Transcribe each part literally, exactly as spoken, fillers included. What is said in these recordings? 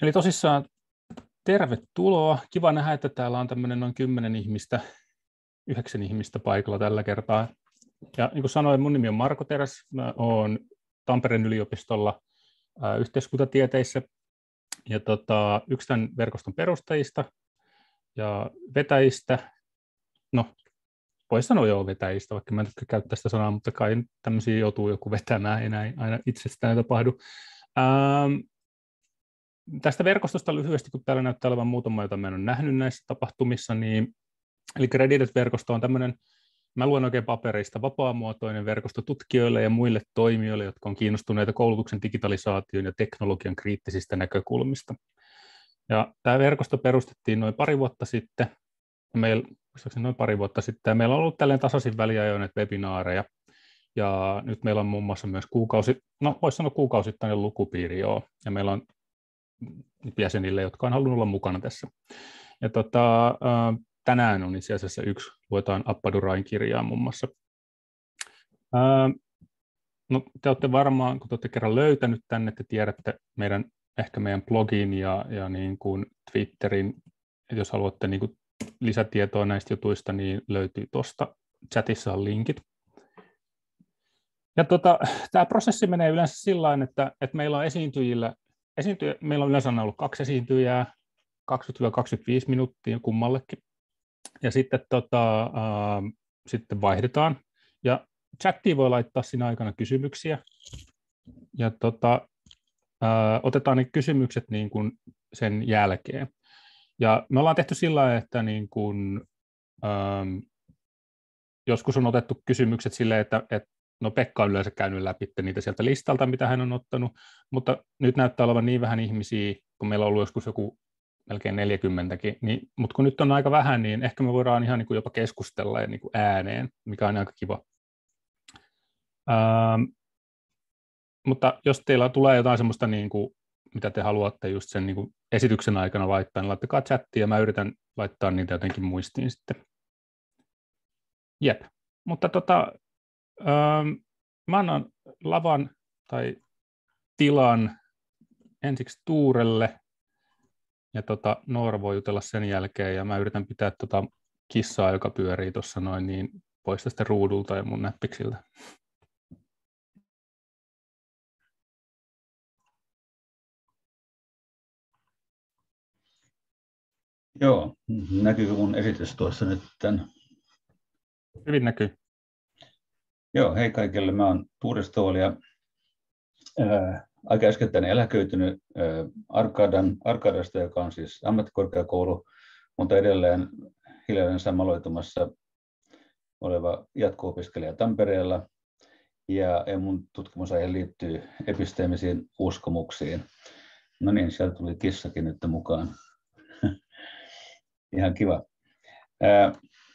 Eli tosissaan tervetuloa. Kiva nähdä, että täällä on tämmöinen noin kymmenen ihmistä, yhdeksän ihmistä paikalla tällä kertaa. Ja niin kuin sanoin, mun nimi on Marko Teräs. Mä oon Tampereen yliopistolla ää, yhteiskuntatieteissä ja tota, yksi tämän verkoston perustajista ja vetäjistä. No, voisi sanoa joo vetäjistä, vaikka mä en käyttää sitä sanaa, mutta kai tämmöisiä joutuu joku vetämään, ei näin aina itsestään tapahdu. Ähm, Tästä verkostosta lyhyesti, kun täällä näyttää olevan muutama, jota mä en ole nähnyt näissä tapahtumissa, niin eli Credited-verkosto on tämmöinen, mä luen oikein papereista, vapaamuotoinen verkosto tutkijoille ja muille toimijoille, jotka on kiinnostuneita koulutuksen digitalisaation ja teknologian kriittisistä näkökulmista. Ja tämä verkosto perustettiin noin pari vuotta sitten, meillä, noin pari vuotta sitten, ja meillä on ollut tälleen tasaisin väliajoin näitä webinaareja, ja nyt meillä on muun muassa myös kuukausi, no voisi sanoa kuukausittainen lukupiiri, joo, ja meillä on jäsenille, jotka on halunnut olla mukana tässä. Ja tota, tänään on itse asiassa yksi, luetaan Appadurain kirjaa muun muassa. No, te olette varmaan, kun te olette kerran löytänyt tänne, te tiedätte meidän, ehkä meidän blogin ja, ja niin kuin Twitterin, jos haluatte niin kuin lisätietoa näistä jutuista, niin löytyy tuosta, chatissa on linkit. Ja tota, tämä prosessi menee yleensä sillä tavalla, että, että meillä on esiintyjillä, esiintyjä, meillä on yleensä ollut kaksi esiintyjää, kaksikymmentä kaksikymmentäviisi minuuttia kummallekin, ja sitten, tota, äh, sitten vaihdetaan, ja chattiin voi laittaa siinä aikana kysymyksiä, ja tota, äh, otetaan ne kysymykset niin kuin sen jälkeen. Ja me ollaan tehty sillä tavalla, että niin kuin, ähm, joskus on otettu kysymykset silleen, että, että no Pekka on yleensä käynyt läpi niitä sieltä listalta, mitä hän on ottanut, mutta nyt näyttää olevan niin vähän ihmisiä, kun meillä on ollut joskus joku melkein neljäkymmentäkin, niin, mutta kun nyt on aika vähän, niin ehkä me voidaan ihan niin kuin jopa keskustella ja niin kuin ääneen, mikä on aika kiva. Ähm, mutta jos teillä tulee jotain sellaista, niin kuin, mitä te haluatte just sen niin kuin esityksen aikana laittaa, niin laittakaa chattiin ja mä yritän laittaa niitä jotenkin muistiin sitten. Jep, mutta tota, ähm, mä annan lavan tai tilan ensiksi Tuurelle, ja tota, Noora voi jutella sen jälkeen, ja mä yritän pitää tota kissaa, joka pyörii tuossa noin, niin pois tästä ruudulta ja mun näppiksiltä. Joo, näkyykö mun esitys tuossa nyt tämän? Hyvin näkyy. Joo, hei kaikille, mä oon Tuuri Stool ja ää, aika äskettäin eläköitynyt ää, Arkadan, Arkadasta, joka on siis ammattikorkeakoulu, mutta edelleen hiljalleen samaloitumassa oleva jatko-opiskelija Tampereella. Ja, ja mun tutkimusaihe liittyy episteemisiin uskomuksiin. No niin, sieltä tuli kissakin nyt mukaan. Ihan kiva. Ää,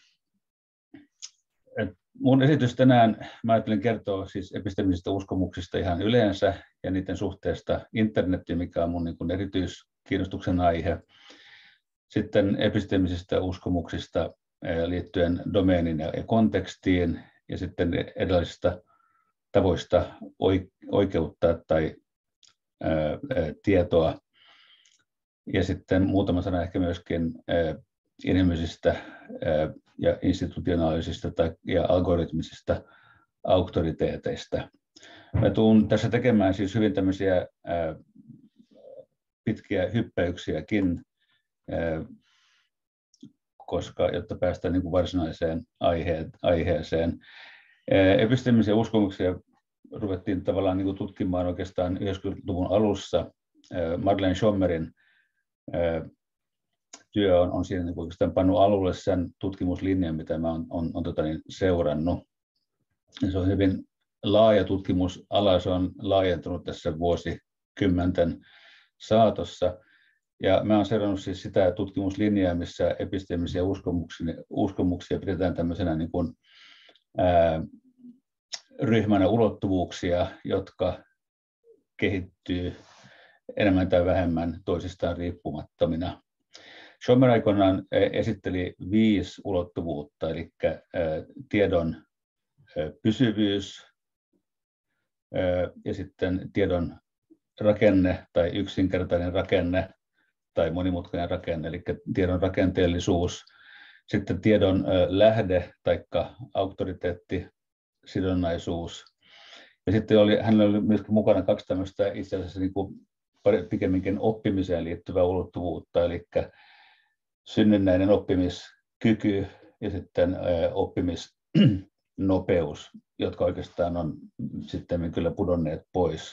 Mun esitys tänään, mä ajattelin kertoa siis episteemisistä uskomuksista ihan yleensä ja niiden suhteesta internettiin, mikä on mun niin kuin erityiskiinnostuksen aihe. Sitten episteemisistä uskomuksista liittyen domeenin ja kontekstiin ja sitten erilaisista tavoista oikeuttaa tai ää, tietoa. Ja sitten muutama sana ehkä myöskin ää, inhimillisistä ää, ja institutionaalisista tai, ja algoritmisista auktoriteeteista. Mä tuun tässä tekemään siis hyvin tämmöisiä ää, pitkiä hyppäyksiäkin, ää, koska, jotta päästään niin kuin varsinaiseen aihe, aiheeseen. Ää, episteemisiä uskomuksia ruvettiin tavallaan niin kuin tutkimaan oikeastaan yhdeksänkymmentäluvun alussa. Ää, Madeleine Schommerin ää, työ on, on siinä niin oikeastaan pannut alulle sen tutkimuslinjan, mitä mä oon on, on, tota niin, seurannut. Ja se on hyvin laaja tutkimusala, se on laajentunut tässä vuosikymmenten saatossa. Ja mä oon seurannut siis sitä tutkimuslinjaa, missä episteemisiä uskomuksia, uskomuksia pidetään tämmöisenä niin kuin, ää, ryhmänä ulottuvuuksia, jotka kehittyy enemmän tai vähemmän toisistaan riippumattomina. Schommer aikoinaan esitteli viisi ulottuvuutta, eli tiedon pysyvyys ja sitten tiedon rakenne tai yksinkertainen rakenne, tai monimutkainen rakenne, eli tiedon rakenteellisuus, sitten tiedon lähde tai auktoriteetti, sidonnaisuus. Ja sitten oli, hänellä oli myös mukana kaksi tämmöistä itse asiassa niin kuin pikemminkin oppimiseen liittyvää ulottuvuutta, eli synnynnäinen oppimiskyky ja sitten oppimisnopeus, jotka oikeastaan on sitten kyllä pudonneet pois.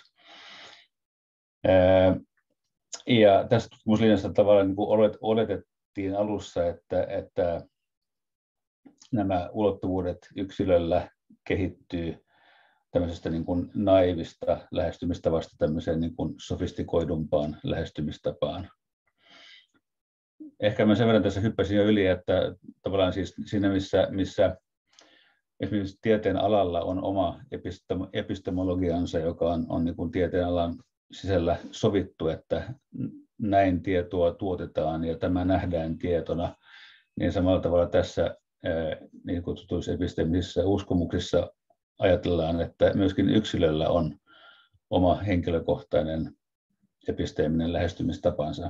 Ja tässä tutkimuslinjassa tavallaan niin kuin oletettiin alussa, että, että nämä ulottuvuudet yksilöllä kehittyy tämmöisestä niin kuin naivista lähestymistavasta tämmöiseen niin kuin sofistikoidumpaan lähestymistapaan. Ehkä mä sen verran tässä hyppäsin jo yli, että tavallaan siis siinä, missä, missä esimerkiksi tieteen alalla on oma epistemologiansa, joka on, on niin kuin tieteen alan sisällä sovittu, että näin tietoa tuotetaan ja tämä nähdään tietona, niin samalla tavalla tässä niin kutsutuissa epistemisissä uskomuksissa ajatellaan, että myöskin yksilöllä on oma henkilökohtainen episteeminen lähestymistapansa.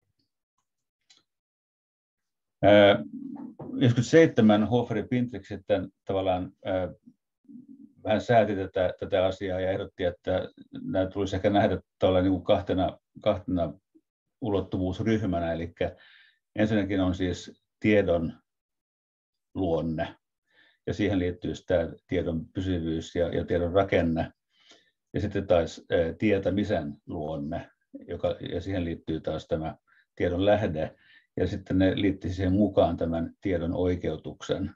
yhdeksänkymmentäseitsemän Hofer ja Pintrick sitten tavallaan vähän sääti tätä, tätä asiaa ja ehdotti, että nämä tulisi ehkä nähdä niin kuin kahtena, kahtena ulottuvuusryhmänä. Eli ensinnäkin on siis tiedon luonne, ja siihen liittyy tämä tiedon pysyvyys ja, ja tiedon rakenne. Ja sitten taas tietämisen luonne, joka, ja siihen liittyy taas tämä tiedon lähde, ja sitten ne liittyy siihen mukaan tämän tiedon oikeutuksen.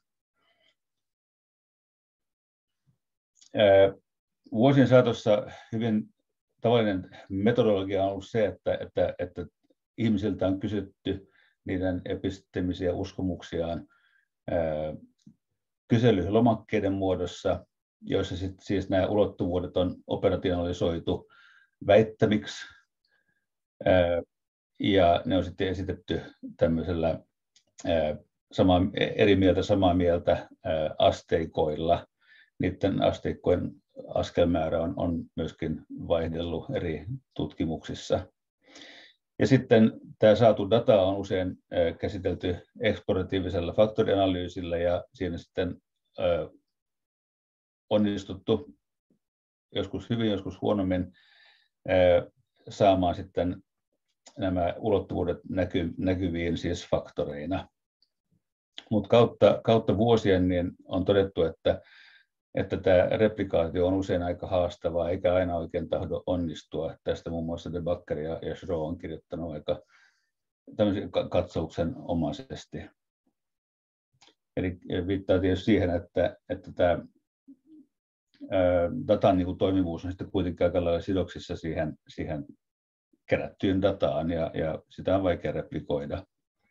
Vuosien saatossa hyvin tavallinen metodologia on ollut se, että, että, että ihmisiltä on kysytty niiden epistemisiä uskomuksiaan kyselylomakkeiden muodossa, joissa sit, siis nämä ulottuvuudet on operationalisoitu väittämiksi, ja ne on sitten esitetty tämmöisellä samaa, eri mieltä samaa mieltä asteikoilla. Niiden asteikkojen askelmäärä on, on myöskin vaihdellut eri tutkimuksissa. Ja sitten tämä saatu data on usein käsitelty eksploratiivisella faktorianalyysillä, ja siinä sitten onnistuttu joskus hyvin, joskus huonommin saamaan sitten nämä ulottuvuudet näky, näkyviin siis faktoreina. Mutta kautta, kautta vuosien niin on todettu, että, että tämä replikaatio on usein aika haastavaa, eikä aina oikein tahdo onnistua. Tästä muun muassa De Backer ja, ja Schroe on kirjoittanut aika tämmöisen katsauksen omaisesti. Eli viittaa tietysti siihen, että, että tämä ää, datan niin kuin toimivuus on sitten kuitenkin aika lailla sidoksissa siihen, siihen kerättyyn dataan, ja, ja sitä on vaikea replikoida.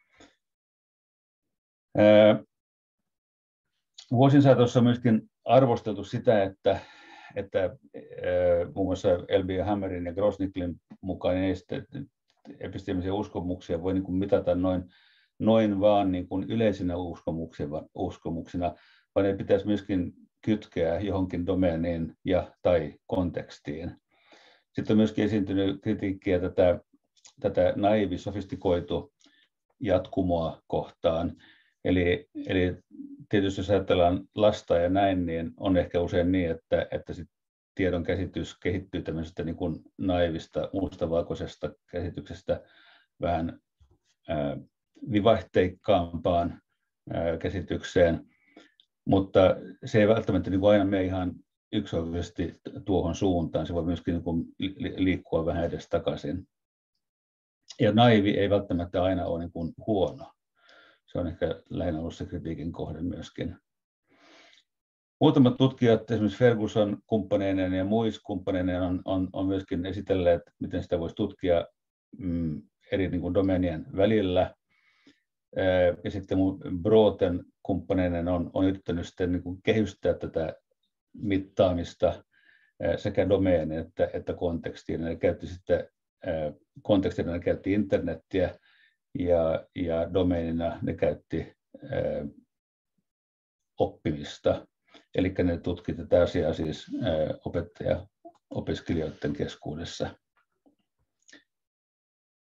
Ää, vuosien saatossa on myöskin arvosteltu sitä, että, että ää, muun muassa Elby ja Hammerin ja Grosnicklin mukaan niin epistemisiä uskomuksia voi niin kuin mitata noin, noin vaan niin kuin yleisinä uskomuksina, uskomuksina, vaan ne pitäisi myöskin kytkeä johonkin domeeniin ja tai kontekstiin. Sitten on myöskin esiintynyt kritiikkiä tätä, tätä naivi, sofistikoitu jatkumoa kohtaan. Eli, eli tietysti jos ajatellaan lasta ja näin, niin on ehkä usein niin, että, että sit tiedon käsitys kehittyy tämmöisestä niin kuin naivista, mustavalkoisesta käsityksestä vähän ää, vivahteikkaampaan ää, käsitykseen, mutta se ei välttämättä niin kuin aina mene ihan yksioikoisesti tuohon suuntaan, se voi myöskin niin kuin liikkua vähän edes takaisin. Ja naivi ei välttämättä aina ole niin kuin huono. Se on ehkä lähinnä ollut se kritiikin kohde myöskin. Muutamat tutkijat, esimerkiksi Ferguson kumppaneineen ja Muis kumppaneineen, on, on, on myöskin esitelleet, miten sitä voisi tutkia mm, eri niin kuin domeenien välillä. Ja sitten Broughton kumppaneinen on, on yrittänyt sitten niin kuin kehystää tätä mittaamista sekä domeenin että, että kontekstiin. Ne käytti sitten kontekstina ne käytti internettiä ja, ja domeenina ne käytti ää, oppimista. Eli ne tutki tätä asiaa siis ää, opettaja-opiskelijoiden keskuudessa.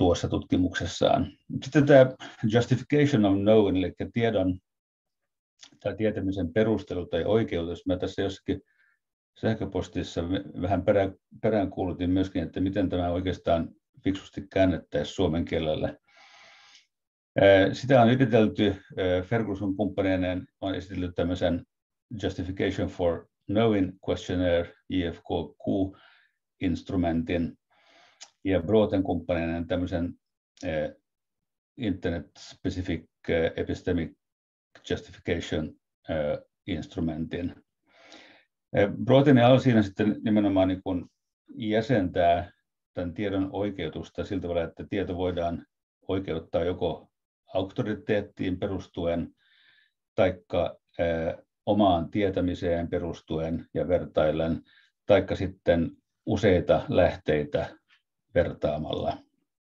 tuossa tutkimuksessaan. Sitten tämä justification of knowing, eli tiedon tai tietämisen perustelu tai oikeutus. Mä tässä jossakin sähköpostissa vähän perään, peräänkuulutin myöskin, että miten tämä oikeastaan fiksusti käännettäisiin suomen kielellä. Sitä on yritelty, Ferguson kumppaneineen on esitellyt tämmöisen Justification for Knowing Questionnaire, J F Q Q-instrumentin, ja Broughton kumppaneineen tämmöisen Internet Specific Epistemic Justification instrumentin. Broughton ja siinä sitten nimenomaan niin kuin jäsentää tämän tiedon oikeutusta sillä tavalla, että tieto voidaan oikeuttaa joko auktoriteettiin perustuen taikka omaan tietämiseen perustuen ja vertaillen, taikka sitten useita lähteitä vertaamalla.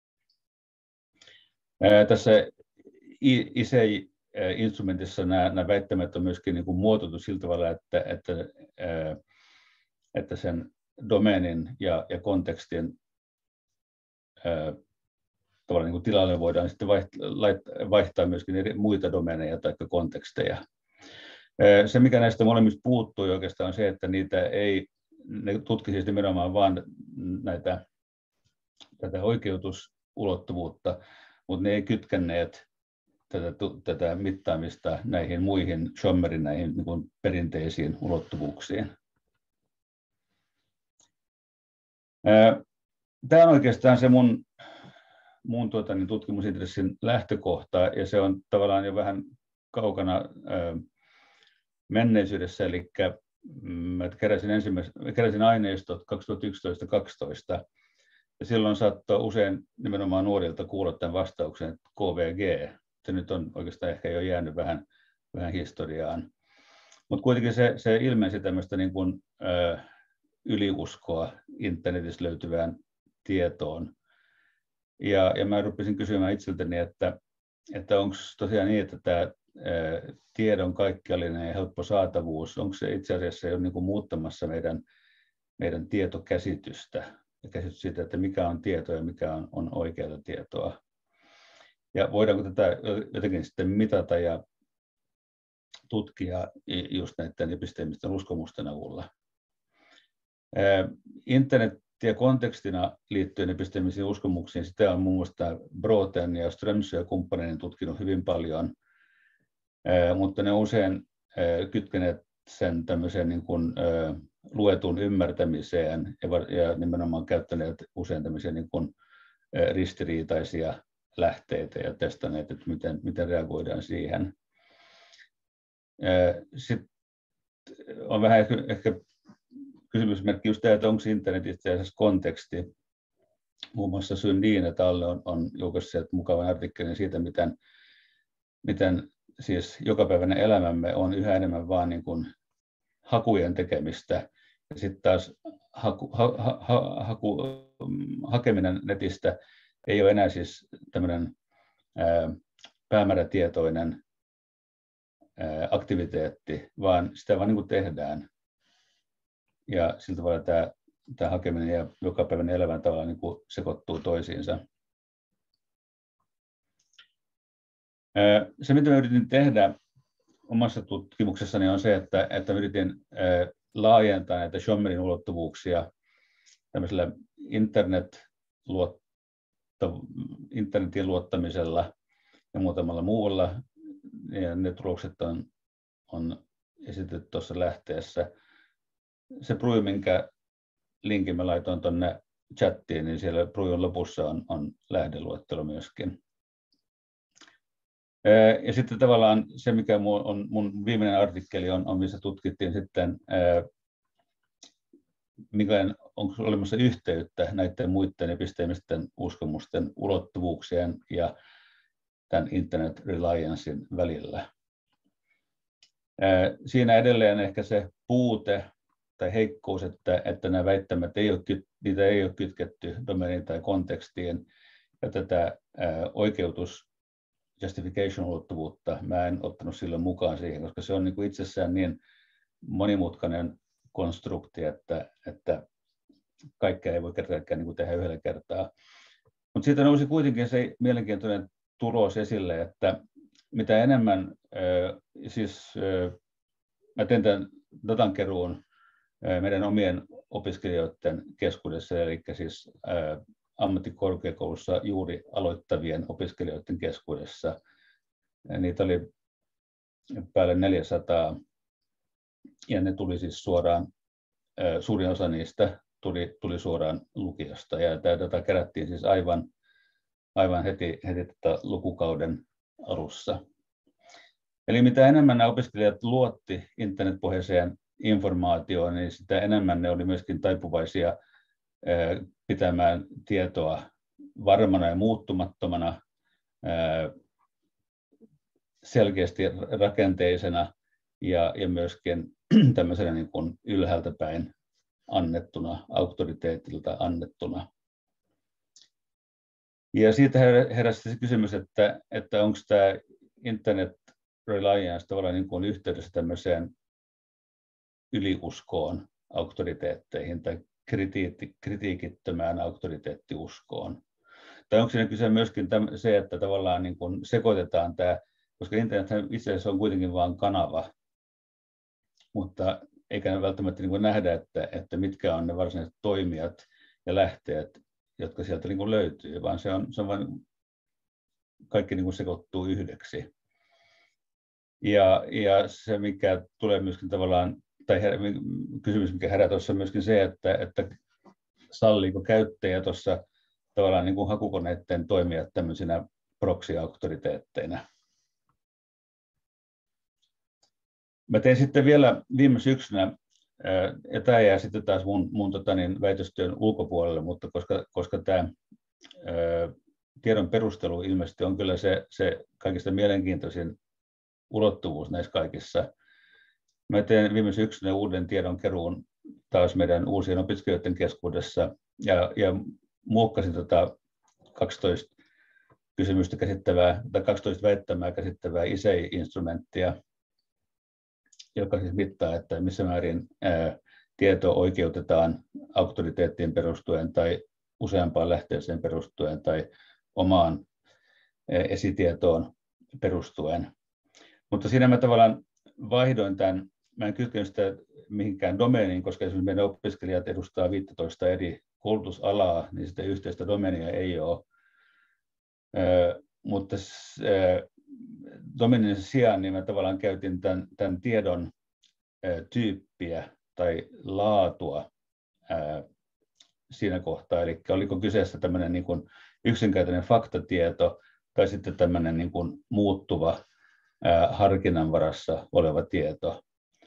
Tässä I S E-instrumentissa nämä, nämä väittämät on myöskin niin kuin muotoiltu sillä tavalla, että, että, että sen domeenin ja, ja kontekstin tavallaan niin kuin tilalle voidaan sitten vaihtaa, vaihtaa myöskin eri muita domeeneja tai konteksteja. Se, mikä näistä molemmista puuttuu oikeastaan, on se, että niitä ei, ne tutkisi nimenomaan vain näitä, tätä oikeutusulottuvuutta, mutta ne ei kytkenneet tätä, tätä mittaamista näihin muihin Schommerin näihin niin kuin perinteisiin ulottuvuuksiin. Tämä on oikeastaan se mun, mun tuota, niin tutkimusintressin lähtökohta, ja se on tavallaan jo vähän kaukana ää, menneisyydessä, eli mä keräsin, keräsin aineistot kaksituhattayksitoista kaksitoista, ja silloin saattoi usein nimenomaan nuorilta kuulla tämän vastauksen K V G. Se nyt on oikeastaan ehkä jo jäänyt vähän, vähän historiaan. Mutta kuitenkin se, se ilmensi tämmöistä niin kuin, ö, yliuskoa internetissä löytyvään tietoon. Ja, ja mä rupesin kysymään itseltäni, että, että onko tosiaan niin, että tämä ö, tiedon kaikkiallinen ja helppo saatavuus, onko se itse asiassa jo niin kuin muuttamassa meidän, meidän tietokäsitystä ja käsitys siitä, että mikä on tieto ja mikä on, on oikeaa tietoa. Ja voidaanko tätä jotenkin sitten mitata ja tutkia just näiden episteemisten uskomusten avulla. Internet- ja kontekstina liittyen episteemisiin uskomuksiin, sitä on muun muassa Broughton ja Strömsö ja kumppaneiden tutkinut hyvin paljon, mutta ne usein kytkeneet sen tämmöiseen niin kuin luetun ymmärtämiseen ja nimenomaan käyttäneet usein tämmöisiä niin kuin ristiriitaisia lähteitä ja testanneet, että miten, miten reagoidaan siihen. Sitten on vähän ehkä, ehkä kysymysmerkki just tämä, että onko internet itse asiassa konteksti. Muun muassa Sundin et al. on, on julkaissut mukavan artikkelin siitä, miten, miten siis jokapäiväinen elämämme on yhä enemmän vaan niin kuin hakujen tekemistä. Ja sitten taas haku, ha, ha, haku, hakeminen netistä ei ole enää siis tämmöinen ää, päämäärätietoinen ää, aktiviteetti, vaan sitä vaan niin kuin tehdään. Ja sillä tavalla tämä, tämä hakeminen ja jokapäiväinen elämä tavallaan niin kuin sekoittuu toisiinsa. Ää, se, mitä mä yritin tehdä omassa tutkimuksessani, on se, että, että yritin ää, laajentaa näitä Schommerin ulottuvuuksia tämmöisellä internet internetin luottamisella ja muutamalla muulla. Ja ne tulokset on, on esitetty tuossa lähteessä. Se Bruin, minkä linkin mä laitoin tuonne chattiin, niin siellä Bruin lopussa on, on lähdeluettelo myöskin. Ja sitten tavallaan se, mikä on mun viimeinen artikkeli, on, on missä tutkittiin sitten, mikä onko olemassa yhteyttä näiden muiden episteemisten uskomusten ulottuvuuksien ja tämän internet reliancein välillä. Siinä edelleen ehkä se puute tai heikkous, että, että nämä väittämät ei ole, niitä ei ole kytketty domeeniin tai kontekstiin, ja tätä oikeutus justification-ulottuvuutta mä en ottanut silloin mukaan siihen, koska se on niin kuin itsessään niin monimutkainen konstrukti, että, että kaikkea ei voi kertaakaan niin kuin tehdä yhdellä kertaa. Mutta siitä nousi kuitenkin se mielenkiintoinen tulos esille, että mitä enemmän, siis mä teen tämän datankeruun meidän omien opiskelijoiden keskuudessa, eli siis ammattikorkeakoulussa juuri aloittavien opiskelijoiden keskuudessa. Niitä oli päälle neljäsataa, ja ne tuli siis suoraan, suurin osa niistä tuli, tuli suoraan lukiosta, ja tämä data kerättiin siis aivan, aivan heti, heti tätä lukukauden alussa. Eli mitä enemmän nämä opiskelijat luotti internetpohjaiseen informaatioon, niin sitä enemmän ne oli myöskin taipuvaisia pitämään tietoa varmana ja muuttumattomana, selkeästi rakenteisena ja, ja myöskin tämmöisenä niin kuin ylhäältä päin annettuna, auktoriteetilta annettuna. Ja siitä heräsi se kysymys, että, että onko tämä internet reliance tavallaan niin kuin yhteydessä tämmöiseen yliuskoon auktoriteetteihin tai kritiikittömään auktoriteettiuskoon. Tai onko siinä kyse myöskin se, että tavallaan niin kuin sekoitetaan tämä, koska internet itse asiassa on kuitenkin vain kanava, mutta eikä välttämättä niin kuin nähdä, että, että mitkä on ne varsinaiset toimijat ja lähteet, jotka sieltä niin kuin löytyy, vaan se on, se on vain, kaikki niin kuin sekoittuu yhdeksi. Ja, ja se, mikä tulee myöskin tavallaan, tai her, kysymys, mikä herää tuossa, on myöskin se, että, että salliiko käyttäjä tuossa tavallaan niin kuin hakukoneiden toimia tämmöisinä proxy-auktoriteetteina. Mä tein sitten vielä viime syksynä, ja tämä jää sitten taas mun, mun tota niin, väitöstyön ulkopuolelle, mutta koska, koska tämä ää, tiedon perustelu ilmeisesti on kyllä se, se kaikista mielenkiintoisin ulottuvuus näissä kaikissa. Mä tein viime syksynä uuden tiedonkeruun taas meidän uusien opiskelijoiden keskuudessa ja, ja muokkasin tota kaksitoista kysymystä käsittävää tai kaksitoista väittämää käsittävää I S E I-instrumenttia, joka siis mittaa, että missä määrin ää, tieto oikeutetaan auktoriteettiin perustuen tai useampaan lähteeseen perustuen tai omaan ää, esitietoon perustuen. Mutta siinä mä tavallaan vaihdoin tämän, mä en kytkenyt sitä mihinkään domeeniin, koska esimerkiksi meidän opiskelijat edustaa viisitoista eri koulutusalaa, niin sitä yhteistä domeenia ei ole. Ö, mutta ö, domeenin sijaan niin mä tavallaan käytin tämän, tämän tiedon ö, tyyppiä tai laatua ö, siinä kohtaa. Eli oliko kyseessä tämmöinen niin kuin yksinkertainen faktatieto tai sitten tämmöinen niin kuin muuttuva harkinnan varassa oleva tieto.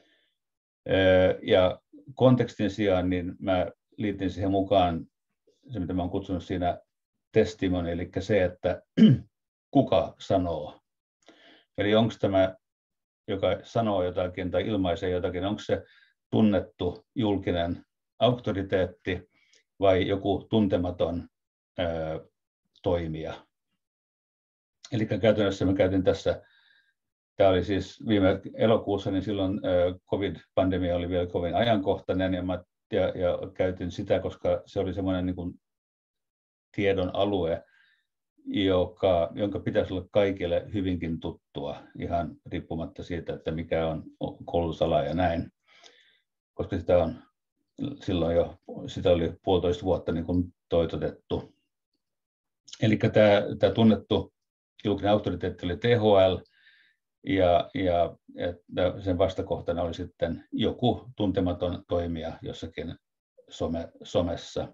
Ja kontekstin sijaan niin mä liitin siihen mukaan se, mitä mä olen kutsunut siinä testimony, eli se, että kuka sanoo. Eli onko tämä, joka sanoo jotakin tai ilmaisee jotakin, onko se tunnettu julkinen auktoriteetti vai joku tuntematon ää, toimija. Eli käytännössä mä käytin tässä. Tämä oli siis viime elokuussa, niin silloin covid-pandemia oli vielä kovin ajankohtainen ja, mä, ja, ja käytin sitä, koska se oli semmoinen niin kuin tiedon alue, joka, jonka pitäisi olla kaikille hyvinkin tuttua, ihan riippumatta siitä, että mikä on koulutusala ja näin, koska sitä on silloin jo, sitä oli puolitoista vuotta niin kuin toitotettu. Eli tämä, tämä tunnettu julkinen auktoriteetti oli T H L, Ja, ja, ja sen vastakohtana oli sitten joku tuntematon toimija jossakin some, somessa.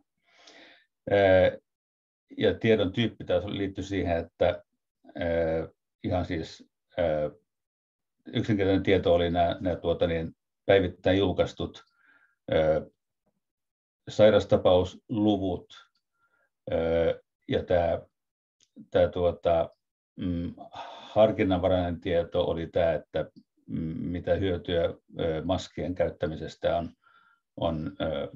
Ja tiedon tyyppi taas liittyi siihen, että ihan siis yksinkertainen tieto oli nämä, nämä tuota niin, päivittäin julkaistut sairastapausluvut ja tämä, tämä tuota, mm, harkinnanvarainen tieto oli tämä, että mitä hyötyä maskien käyttämisestä on, on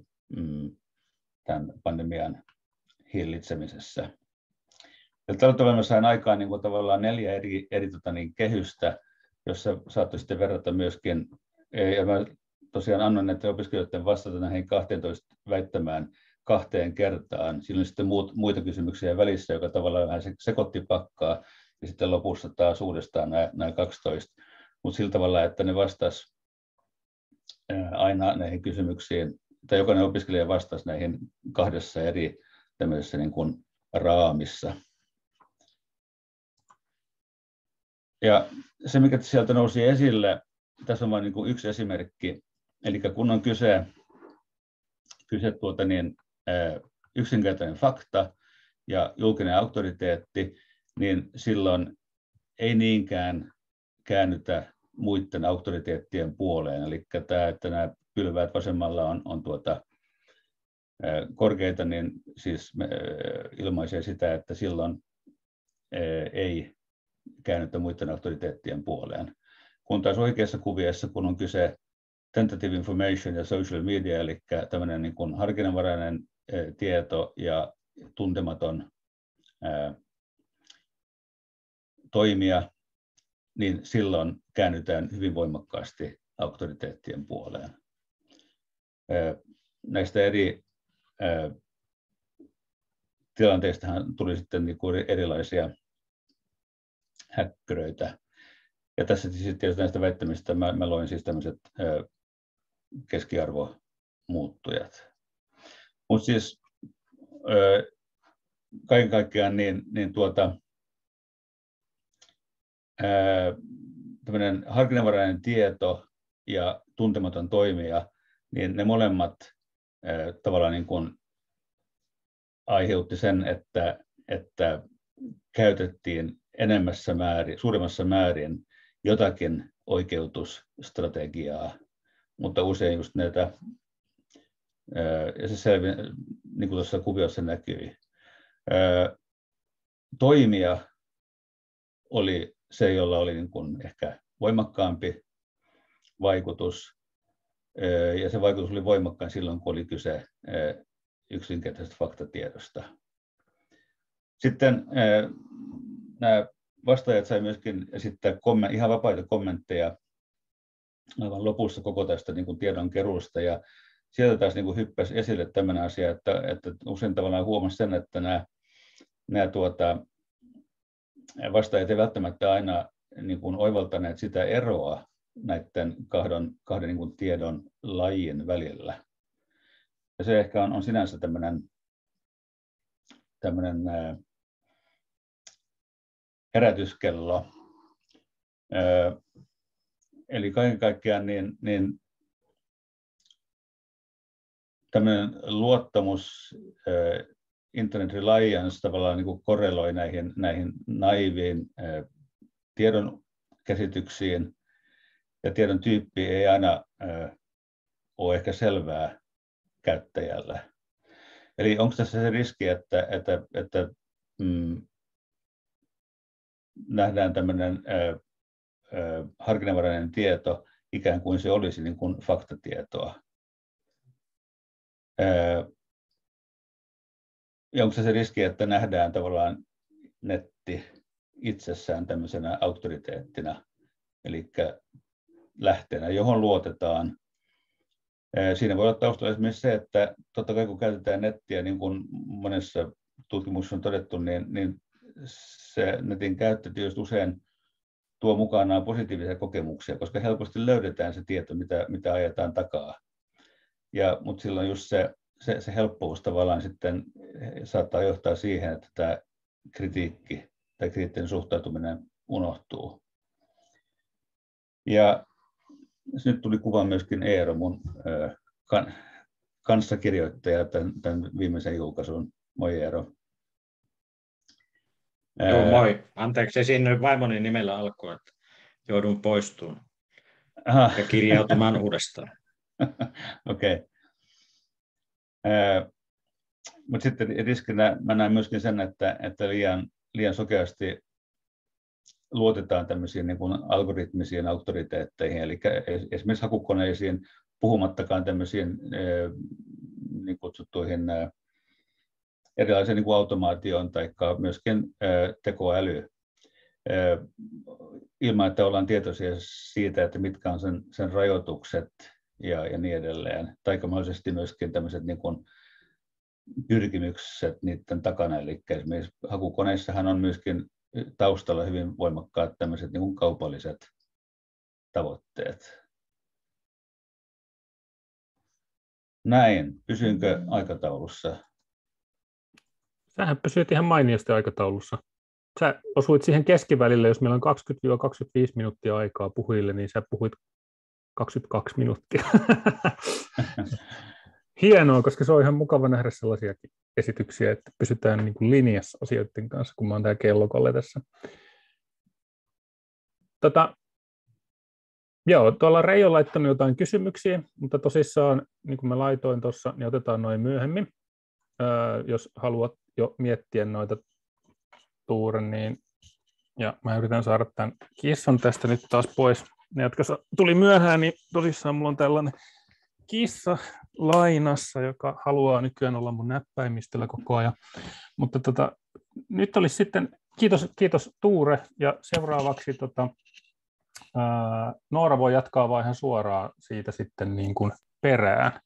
tämän pandemian hillitsemisessä. Ja tällä tavalla sain aikaan niin kuin tavallaan neljä eri, eri tota niin, kehystä, jossa saattoi sitten verrata myöskin, ja mä tosiaan annoin näiden opiskelijoiden vastata näihin kahteentoista väittämään kahteen kertaan. Siinä oli sitten muut, muita kysymyksiä välissä, joka tavallaan vähän sekoitti pakkaa, ja sitten lopussa taas uudestaan nämä, nämä kaksitoista. Mutta sillä tavalla, että ne vastasi aina näihin kysymyksiin, tai jokainen opiskelija vastasi näihin kahdessa eri tämmöisessä niin kuin raamissa. Ja se, mikä sieltä nousi esille, tässä on vain niin kuin yksi esimerkki, eli kun on kyse, kyse tuota niin, yksinkertainen fakta ja julkinen auktoriteetti, niin silloin ei niinkään käännytä muiden auktoriteettien puoleen. Eli tämä, että nämä pylväät vasemmalla on, on tuota, korkeita, niin siis ilmaisee sitä, että silloin ei käännytä muiden auktoriteettien puoleen. Kun taas oikeassa kuviossa, kun on kyse tentative information ja social media, eli tämmöinen niin kuin harkinnanvarainen tieto ja tuntematon ää, toimija, niin silloin käännytään hyvin voimakkaasti auktoriteettien puoleen. Ää, näistä eri ää, tilanteistahan tuli sitten niin kuin erilaisia häkkyröitä. Ja tässä tietysti näistä väittämistä mä, mä loin siis tämmöiset ää, keskiarvomuuttujat. Mutta siis ää, kaiken kaikkiaan niin, niin tuota, ää, tämmöinen harkinnanvarainen tieto ja tuntematon toimija, niin ne molemmat ää, tavallaan niin kuin aiheutti sen, että, että käytettiin enemmässä määrin, suuremmassa määrin jotakin oikeutusstrategiaa, mutta usein just näitä, ja se selvi, niin kuin tuossa kuviossa näkyi, toimija oli se, jolla oli niin kuin ehkä voimakkaampi vaikutus, ja se vaikutus oli voimakkain silloin, kun oli kyse yksinkertaisesta faktatiedosta. Sitten nämä vastaajat sai myöskin esittää ihan vapaita kommentteja aivan lopussa koko tästä niin kuin tiedonkeruusta, ja sieltä taas niin kuin hyppäsi esille tämmöinen asia, että, että usein tavallaan huomasi sen, että nämä, nämä tuota, vastaajat eivät välttämättä aina niin kuin oivaltaneet sitä eroa näiden kahden, kahden niin kuin tiedon lajin välillä. Ja se ehkä on, on sinänsä tämmöinen, tämmöinen ää, herätyskello. Ää, eli kaiken kaikkiaan niin, niin tämmöinen luottamus, ää, internet reliance tavallaan niin kuin korreloi näihin, näihin naiviin ää, tiedon käsityksiin, ja tiedon tyyppi ei aina ää, ole ehkä selvää käyttäjällä. Eli onko tässä se riski, että, että, että mm, nähdään tämmöinen ää, ää, harkinnanvarainen tieto ikään kuin se olisi niin kuin faktatietoa? Ää, ja onko se se riski, että nähdään tavallaan netti itsessään tämmöisenä auktoriteettina, eli lähteenä, johon luotetaan. Siinä voi olla taustalla esimerkiksi se, että totta kai kun käytetään nettiä, niin kuin monessa tutkimuksessa on todettu, niin, niin se netin käyttö tietysti usein tuo mukanaan positiivisia kokemuksia, koska helposti löydetään se tieto, mitä, mitä ajetaan takaa. Ja, mutta silloin just se, se, se helppous tavallaan sitten saattaa johtaa siihen, että tämä kritiikki tai kriittinen suhtautuminen unohtuu. Ja nyt tuli kuva myöskin Eero, mun äh, kanssakirjoittaja tämän, tämän viimeisen julkaisun. Moi Eero. Joo, moi. Anteeksi, esiin vaimoni nimellä alkoi, että joudun poistumaan Aha. ja kirjautumaan uudestaan. Okei. Okay. Äh, mutta sitten riskinä mä näen myöskin sen, että, että liian, liian sokeasti luotetaan tämmöisiin niin kuin algoritmisiin auktoriteetteihin, eli esimerkiksi hakukoneisiin, puhumattakaan tämmöisiin niin kutsuttuihin erilaisiin niin kuin automaatioon tai myöskin tekoäly, ilman että ollaan tietoisia siitä, että mitkä on sen, sen rajoitukset ja, ja niin edelleen, tai mahdollisesti myöskin tämmöiset niin kuin pyrkimykset niiden takana. Eli esimerkiksi hakukoneissahan on myöskin taustalla hyvin voimakkaat tämmöiset niin kuin kaupalliset tavoitteet. Näin. Pysynkö aikataulussa? Sähän pysyit ihan mainiosti aikataulussa. Sä osuit siihen keskivälille, jos meillä on kaksikymmentä kaksikymmentäviisi minuuttia aikaa puhujille, niin sä puhuit kaksikymmentäkaksi minuuttia. Hienoa, koska se on ihan mukava nähdä sellaisiakin esityksiä, että pysytään niin kuin linjassa asioiden kanssa, kun mä oon tää kellokalle tässä. Tota, joo, tuolla Reijo on laittanut jotain kysymyksiä, mutta tosissaan, niin kuin mä laitoin tuossa, niin otetaan noin myöhemmin. Öö, jos haluat jo miettiä noita, Tuure, niin ja mä yritän saada tämän kissan tästä nyt taas pois. Ne, jotka tuli myöhään, niin tosissaan mulla on tällainen kissa lainassa, joka haluaa nykyään olla mun näppäimistöllä koko ajan. Mutta tota, nyt olisi sitten, kiitos, kiitos Tuure, ja seuraavaksi tota, ää, Noora voi jatkaa vaan ihan suoraan siitä sitten niin kuin perään.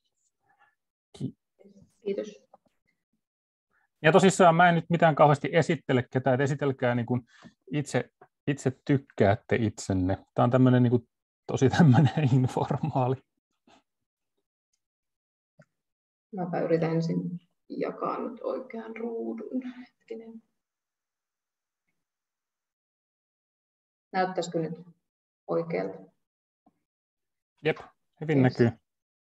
Kiitos. Ja tosissaan mä en nyt mitään kauheasti esittele ketään, että esitelkää niin kuin itse, itse tykkäätte itsenne. Tämä on tämmöinen niin kuin tosi tämmöinen informaali. Mäpä yritän ensin jakaa nyt oikean ruudun. Hetkinen. Näyttäisikö nyt oikealta? Jep, hyvin yes. Näkyy.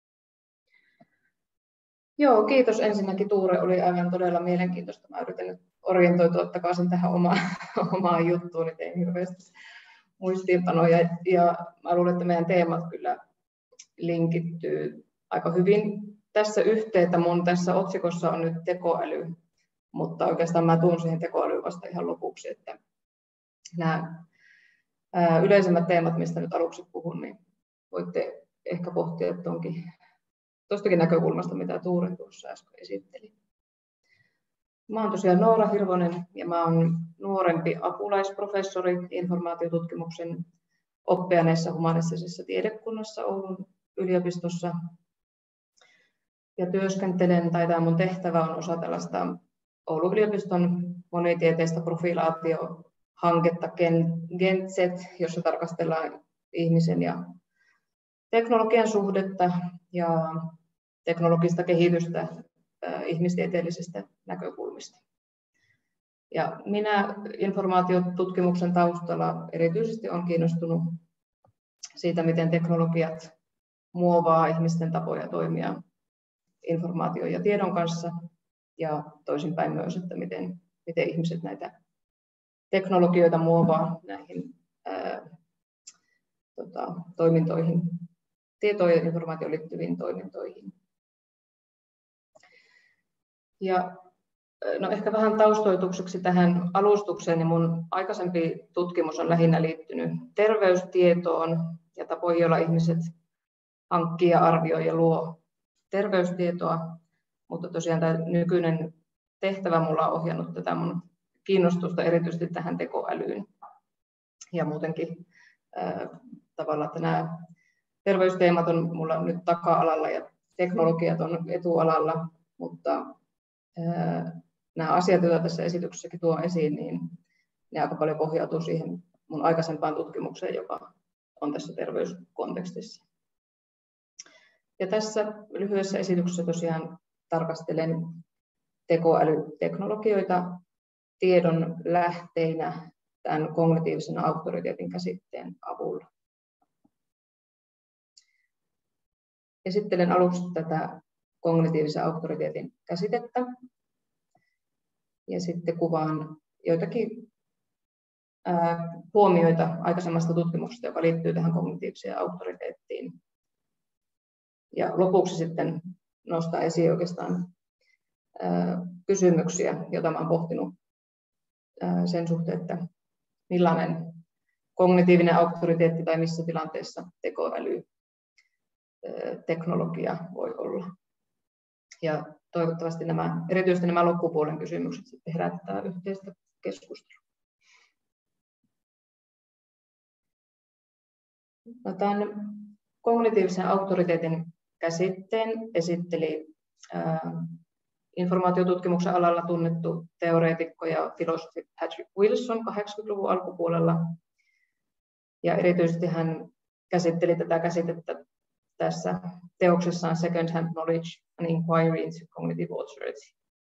Joo, kiitos ensinnäkin Tuure, oli aivan todella mielenkiintoista. Mä yritän nyt orientoitua takaisin tähän omaan, omaan juttuun, niin tein hirveästi muistiinpanoja. Ja mä luulen, että meidän teemat kyllä linkittyy aika hyvin. Tässä yhteyttä mun tässä otsikossa on nyt tekoäly, mutta oikeastaan mä tuun siihen tekoälyyn vasta ihan lopuksi, että nämä ää, yleisemmät teemat, mistä nyt aluksi puhun, niin voitte ehkä pohtia tuonkin tuostakin näkökulmasta, mitä Tuure tuossa äsken esitteli. Mä olen tosiaan Noora Hirvonen ja mä olen nuorempi apulaisprofessori informaatiotutkimuksen oppiaineissa humanistisessa tiedekunnassa Oulun yliopistossa. Ja työskentelen, tai tämä mun tehtävä on osa tällaista Oulun yliopiston monitieteistä profilaatiohanketta GenZet, jossa tarkastellaan ihmisen ja teknologian suhdetta ja teknologista kehitystä ihmistieteellisistä näkökulmista. Ja minä informaatiotutkimuksen taustalla erityisesti olen kiinnostunut siitä, miten teknologiat muovaa ihmisten tapoja toimia informaation ja tiedon kanssa, ja toisinpäin myös, että miten, miten ihmiset näitä teknologioita muovaa näihin ää, tota, toimintoihin, tietoon ja informaatioon liittyviin toimintoihin. Ja no ehkä vähän taustoitukseksi tähän alustukseen, niin mun aikaisempi tutkimus on lähinnä liittynyt terveystietoon ja tapoihin, joilla ihmiset hankkii ja arvioi ja luo terveystietoa, mutta tosiaan tämä nykyinen tehtävä mulla on ohjannut tätä mun kiinnostusta erityisesti tähän tekoälyyn ja muutenkin ää, tavallaan, että nämä terveysteemat on mulla nyt taka-alalla ja teknologiat on etualalla, mutta ää, nämä asiat, joita tässä esityksessäkin tuo esiin, niin ne aika paljon pohjautuu siihen mun aikaisempaan tutkimukseen, joka on tässä terveyskontekstissa. Ja tässä lyhyessä esityksessä tosiaan tarkastelen tekoälyteknologioita tiedon lähteinä tämän kognitiivisen auktoriteetin käsitteen avulla. Esittelen aluksi tätä kognitiivisen auktoriteetin käsitettä ja sitten kuvaan joitakin ää, huomioita aikaisemmasta tutkimuksesta, joka liittyy tähän kognitiiviseen auktoriteettiin. Ja lopuksi sitten nostaa esiin oikeastaan ää, kysymyksiä, joita olen pohtinut ää, sen suhteen, että millainen kognitiivinen auktoriteetti tai missä tilanteessa tekoäly teknologia voi olla. Ja toivottavasti nämä, erityisesti nämä loppupuolen kysymykset sitten herättää yhteistä keskustelua. No, tämän kognitiivisen auktoriteetin käsitteen esitteli ää, informaatiotutkimuksen alalla tunnettu teoreetikko ja filosofi Patrick Wilson kahdeksankymmentäluvun alkupuolella. Ja erityisesti hän käsitteli tätä käsitettä tässä teoksessaan Second Hand Knowledge, an Inquiry into Cognitive Authority.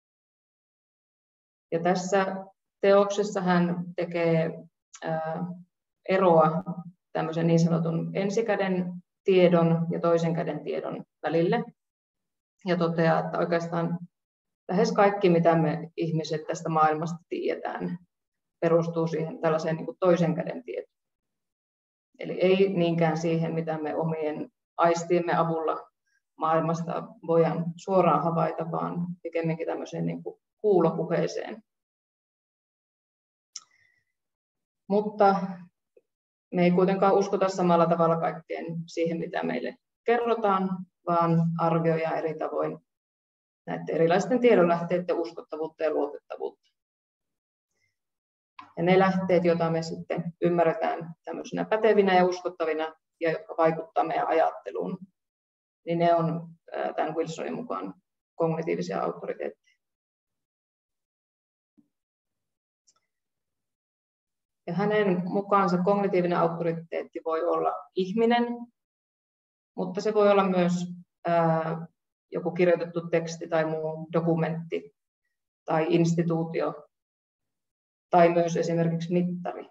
Ja tässä teoksessa hän tekee ää, eroa tämmöisen niin sanotun ensikäden tiedon ja toisen käden tiedon välille. Ja toteaa, että oikeastaan lähes kaikki, mitä me ihmiset tästä maailmasta tiedetään, perustuu siihen tällaiseen niin kuin toisen käden tietoon. Eli ei niinkään siihen, mitä me omien aistiemme avulla maailmasta voidaan suoraan havaita, vaan pikemminkin tämmöiseen niin kuin kuulopuheeseen. Mutta me ei kuitenkaan uskota samalla tavalla kaikkeen siihen, mitä meille kerrotaan, vaan arvioidaan eri tavoin näiden erilaisten tiedonlähteiden uskottavuutta ja luotettavuutta. Ja ne lähteet, joita me sitten ymmärretään tämmöisenä pätevinä ja uskottavina ja jotka vaikuttaa meidän ajatteluun, niin ne on tämän Wilsonin mukaan kognitiivisia auktoriteetteja. Ja hänen mukaansa kognitiivinen auktoriteetti voi olla ihminen, mutta se voi olla myös ää, joku kirjoitettu teksti tai muu dokumentti tai instituutio tai myös esimerkiksi mittari.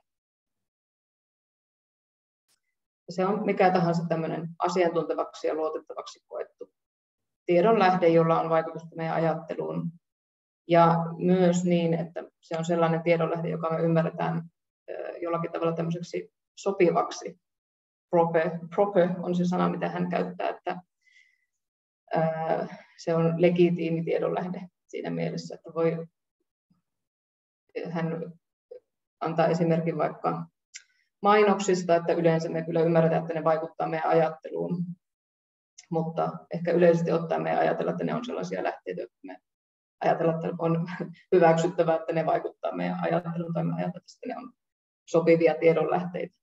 Se on mikä tahansa tämmöinen asiantuntevaksi ja luotettavaksi koettu tiedonlähde, jolla on vaikutusta meidän ajatteluun. Ja myös niin, että se on sellainen tiedonlähde, joka me ymmärretään jollakin tavalla tämmöiseksi sopivaksi. Proper, proper on se sana, mitä hän käyttää, että ää, se on legitiimi tiedonlähde siinä mielessä, että voi, hän antaa esimerkin vaikka mainoksista, että yleensä me kyllä ymmärretään, että ne vaikuttaa meidän ajatteluun, mutta ehkä yleisesti ottaen me ajatella, että ne on sellaisia lähteitä, että me ajatellaan, että on hyväksyttävää, että ne vaikuttaa meidän ajatteluun, tai me ajatellaan, että ne on sopivia tiedonlähteitä.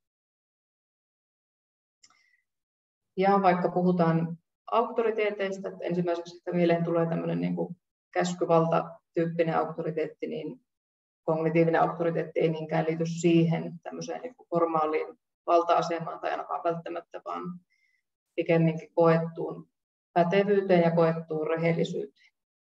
Ja vaikka puhutaan auktoriteeteista, että ensimmäiseksi että mieleen tulee tämmöinen niin kuin käskyvalta-tyyppinen auktoriteetti, niin kognitiivinen auktoriteetti ei niinkään liity siihen tämmöiseen niin kuin formaaliin valta-asemaan tai ainakaan välttämättä, vaan pikemminkin koettuun pätevyyteen ja koettuun rehellisyyteen.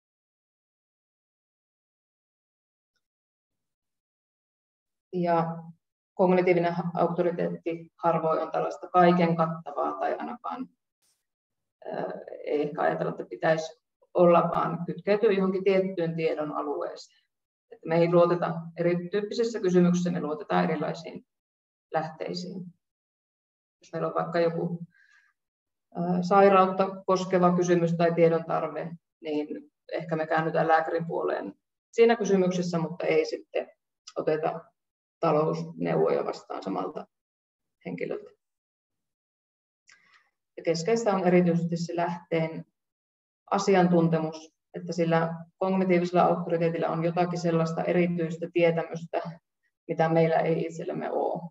Ja kognitiivinen auktoriteetti harvoin on tällaista kaiken kattavaa tai ainakaan ää, ei ehkä ajatella, että pitäisi olla, vaan kytkeytyy johonkin tiettyyn tiedon alueeseen. Että me ei luoteta erityyppisissä kysymyksissä, me luotetaan erilaisiin lähteisiin. Jos meillä on vaikka joku ää, sairautta koskeva kysymys tai tiedon tarve, niin ehkä me käännytään lääkärin puoleen siinä kysymyksessä, mutta ei sitten oteta talousneuvoja vastaan samalta henkilöltä. Ja keskeistä on erityisesti se lähteen asiantuntemus, että sillä kognitiivisella auktoriteetilla on jotakin sellaista erityistä tietämystä, mitä meillä ei itsellemme ole.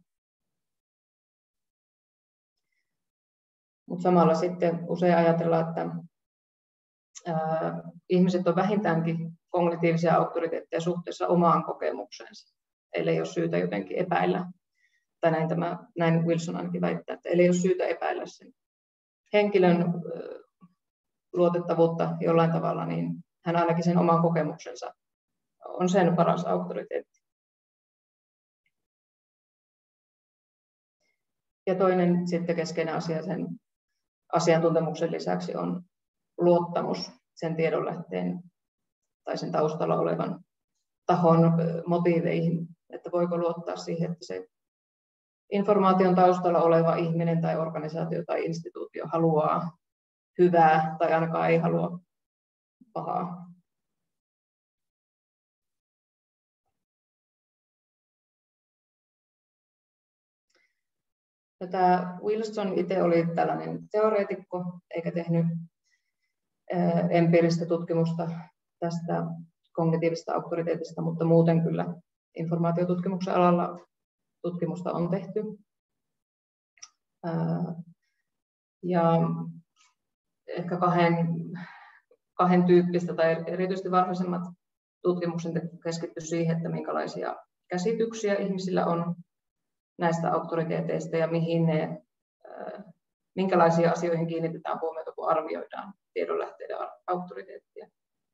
Mutta samalla sitten usein ajatellaan, että ää, ihmiset on vähintäänkin kognitiivisia auktoriteetteja suhteessa omaan kokemukseensa. Ei ole syytä jotenkin epäillä, tai näin, tämä, näin Wilson ainakin väittää, että ei ole syytä epäillä sen henkilön luotettavuutta jollain tavalla, niin hän ainakin sen oman kokemuksensa on sen paras auktoriteetti. Ja toinen sitten keskeinen asia sen asiantuntemuksen lisäksi on luottamus sen tiedonlähteen tai sen taustalla olevan tahon motiiveihin, että voiko luottaa siihen, että se informaation taustalla oleva ihminen tai organisaatio tai instituutio haluaa hyvää tai ainakaan ei halua pahaa. Ja tämä Wilson itse oli tällainen teoreetikko, eikä tehnyt empiiristä tutkimusta tästä kognitiivisesta auktoriteetista, mutta muuten kyllä informaatiotutkimuksen alalla tutkimusta on tehty. Ja ehkä kahden kahden tyyppistä, tai erityisesti varhaisemmat tutkimukset keskittyivät siihen, että minkälaisia käsityksiä ihmisillä on näistä auktoriteeteista ja mihin ne, minkälaisiin asioihin kiinnitetään huomiota, kun arvioidaan tiedonlähteiden auktoriteettia.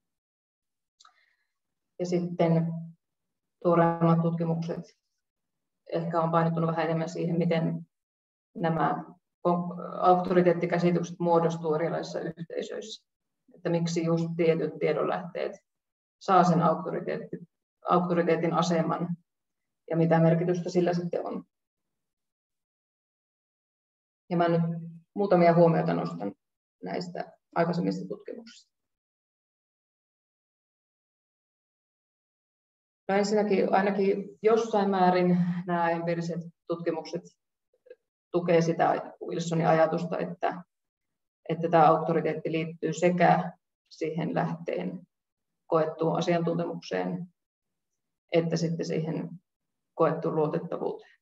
Ja sitten tuoreimmat tutkimukset ehkä on painottunut vähän enemmän siihen, miten nämä auktoriteettikäsitykset muodostuu erilaisissa yhteisöissä. Että miksi just tietyt tiedonlähteet saa sen auktoriteetin, auktoriteetin aseman ja mitä merkitystä sillä sitten on. Ja mä nyt muutamia huomioita nostan näistä aikaisemmista tutkimuksista. No ensinnäkin ainakin jossain määrin nämä empiiriset tutkimukset tukee sitä Wilsonin ajatusta, että, että tämä auktoriteetti liittyy sekä siihen lähteen koettuun asiantuntemukseen, että sitten siihen koettuun luotettavuuteen.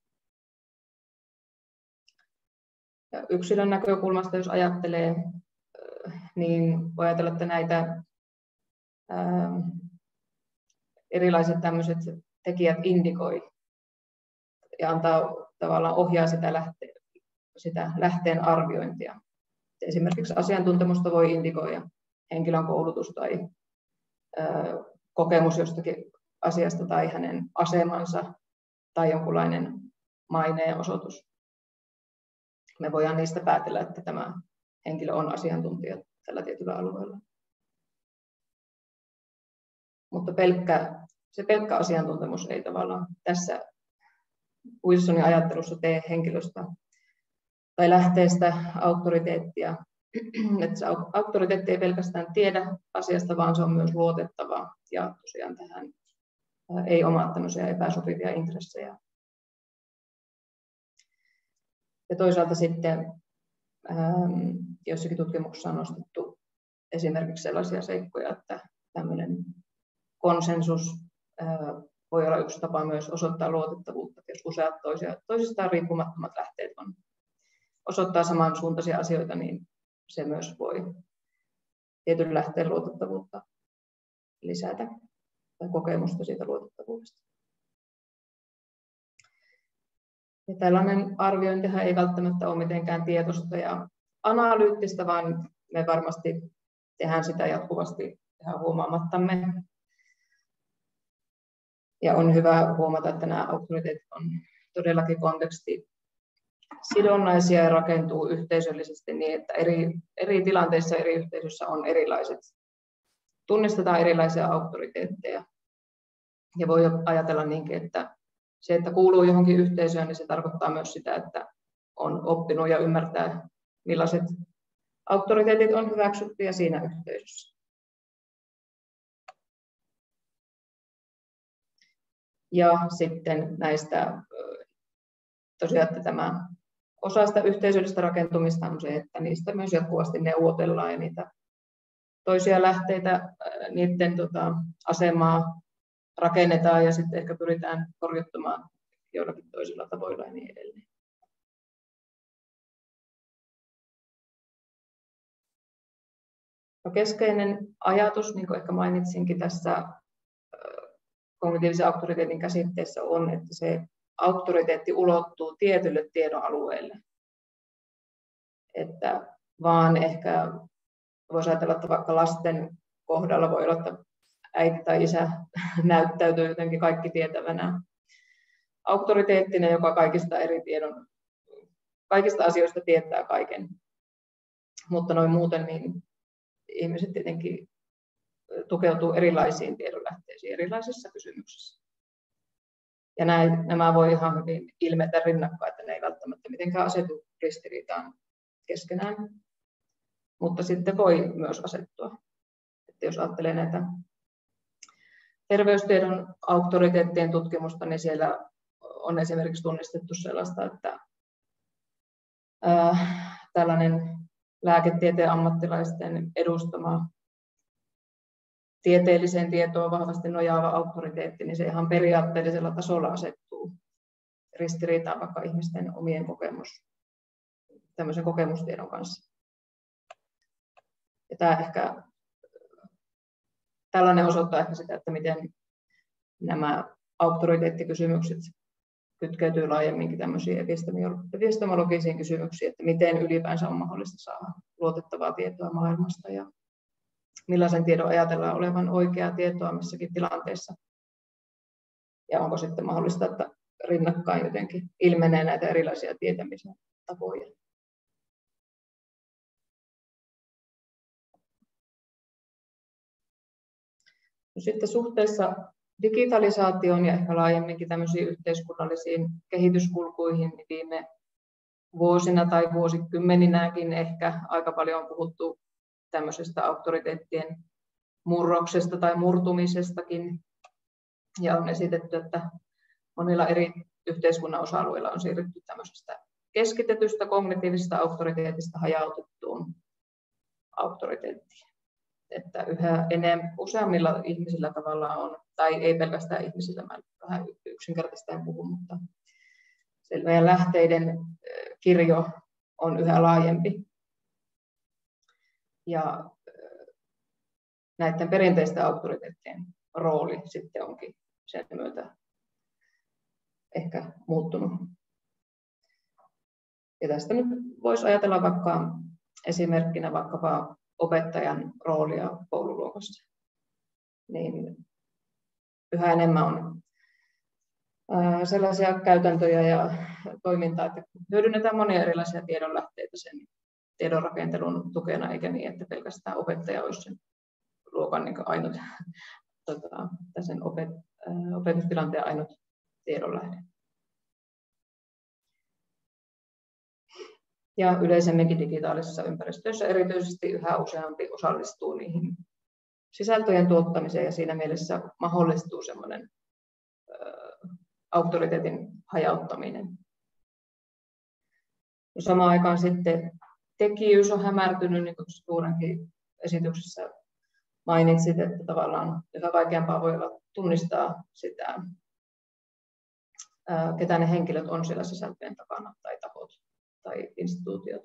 Ja yksilön näkökulmasta, jos ajattelee, niin voi ajatella, että näitä ää, erilaiset tämmöiset tekijät indikoi ja antaa tavallaan ohjaa sitä lähteen, sitä lähteen arviointia. Esimerkiksi asiantuntemusta voi indikoida henkilön koulutus tai ää, kokemus jostakin asiasta tai hänen asemansa tai jonkunlainen maineen osoitus. Me voidaan niistä päätellä, että tämä henkilö on asiantuntija tällä tietyllä alueella. Mutta pelkkä, se pelkkä asiantuntemus ei tavallaan tässä Wilsonin ajattelussa tee henkilöstä tai lähteestä auktoriteettia. Että se auktoriteetti ei pelkästään tiedä asiasta, vaan se on myös luotettava ja tosiaan tähän ei omaa tämmöisiä epäsopivia intressejä. Ja toisaalta sitten ähm, jossakin tutkimuksessa on nostettu esimerkiksi sellaisia seikkoja, että tämmöinen konsensus äh, voi olla yksi tapa myös osoittaa luotettavuutta, jos useat toisia, toisistaan riippumattomat lähteet on osoittaa samansuuntaisia asioita, niin se myös voi tietyn lähteen luotettavuutta lisätä tai kokemusta siitä luotettavuudesta. Ja tällainen arviointihan ei välttämättä ole mitenkään tietoista ja analyyttistä, vaan me varmasti tehdään sitä jatkuvasti ihan huomaamattamme. Ja on hyvä huomata, että nämä auktoriteetit on todellakin kontekstisidonnaisia ja rakentuu yhteisöllisesti niin, että eri, eri tilanteissa eri yhteisöissä on erilaiset, tunnistetaan erilaisia auktoriteetteja. Ja voi ajatella niinkin, että se, että kuuluu johonkin yhteisöön, niin se tarkoittaa myös sitä, että on oppinut ja ymmärtää, millaiset auktoriteetit on hyväksyttyjä siinä yhteisössä. Ja sitten näistä, tosiaan, että tämä osa sitä yhteisöllistä rakentumista on se, että niistä myös jatkuvasti neuvotellaan ja niitä toisia lähteitä, niiden tota, asemaa rakennetaan ja sitten ehkä pyritään horjuttamaan jollakin toisilla tavoilla ja niin edelleen. No, keskeinen ajatus, niin kuin ehkä mainitsinkin tässä kognitiivisen auktoriteetin käsitteessä, on, että se auktoriteetti ulottuu tietylle tiedonalueelle. Että vaan ehkä voisi ajatella, että vaikka lasten kohdalla voi olla, että äiti tai isä näyttäytyy jotenkin kaikki tietävänä auktoriteettina, joka kaikista eri tiedon, kaikista asioista tietää kaiken. Mutta noin muuten niin ihmiset tietenkin tukeutuu erilaisiin tiedonlähteisiin erilaisissa kysymyksissä. Ja näin, nämä voi ihan hyvin ilmetä rinnakkain, että ne ei välttämättä mitenkään asetu ristiriitaan keskenään. Mutta sitten voi myös asettua. Että jos ajattelee näitä terveystiedon auktoriteettien tutkimusta, niin siellä on esimerkiksi tunnistettu sellaista, että ää, tällainen lääketieteen ammattilaisten edustama tieteelliseen tietoon vahvasti nojaava auktoriteetti, niin se ihan periaatteellisella tasolla asettuu ristiriitaan vaikka ihmisten omien kokemus, tämmöisen kokemustiedon kanssa. Ja tämä ehkä tällainen osoittaa ehkä sitä, että miten nämä auktoriteettikysymykset kytkeytyy laajemminkin tämmöisiin epistemologisiin kysymyksiin, että miten ylipäänsä on mahdollista saada luotettavaa tietoa maailmasta ja millaisen tiedon ajatellaan olevan oikeaa tietoa missäkin tilanteessa. Ja onko sitten mahdollista, että rinnakkain jotenkin ilmenee näitä erilaisia tietämisen tapoja. No sitten suhteessa digitalisaatioon ja ehkä laajemminkin tämmöisiin yhteiskunnallisiin kehityskulkuihin niin viime vuosina tai vuosikymmeninäkin ehkä aika paljon on puhuttu tämmöisestä auktoriteettien murroksesta tai murtumisestakin. Ja on esitetty, että monilla eri yhteiskunnan osa-alueilla on siirrytty tämmöisestä keskitetystä kognitiivisesta auktoriteetista hajautettuun auktoriteettiin. Että yhä enemmän, useammilla ihmisillä tavallaan on, tai ei pelkästään ihmisillä, mä vähän yksinkertaisesti puhu, mutta meidän lähteiden kirjo on yhä laajempi. Ja näiden perinteisten auktoriteettien rooli sitten onkin sen myötä ehkä muuttunut. Ja tästä nyt voisi ajatella vaikka esimerkkinä vaikkapa opettajan roolia koululuokassa. Niin yhä enemmän on sellaisia käytäntöjä ja toimintaa, että hyödynnetään monia erilaisia tiedonlähteitä sen tiedonrakentelun tukena, eikä niin, että pelkästään opettaja olisi sen luokan niin ainut, tota, sen opet, opetustilanteen ainut tiedonlähde. Ja yleisemminkin digitaalisissa ympäristöissä erityisesti yhä useampi osallistuu niihin sisältöjen tuottamiseen ja siinä mielessä mahdollistuu semmoinen auktoriteetin hajauttaminen. Ja samaan aikaan sitten tekijyys on hämärtynyt, niin kuin Sturenkin esityksessä mainitsit, että tavallaan yhä vaikeampaa voi olla tunnistaa sitä, ketä ne henkilöt on siellä sisältöjen takana tai tahot tai instituutiot.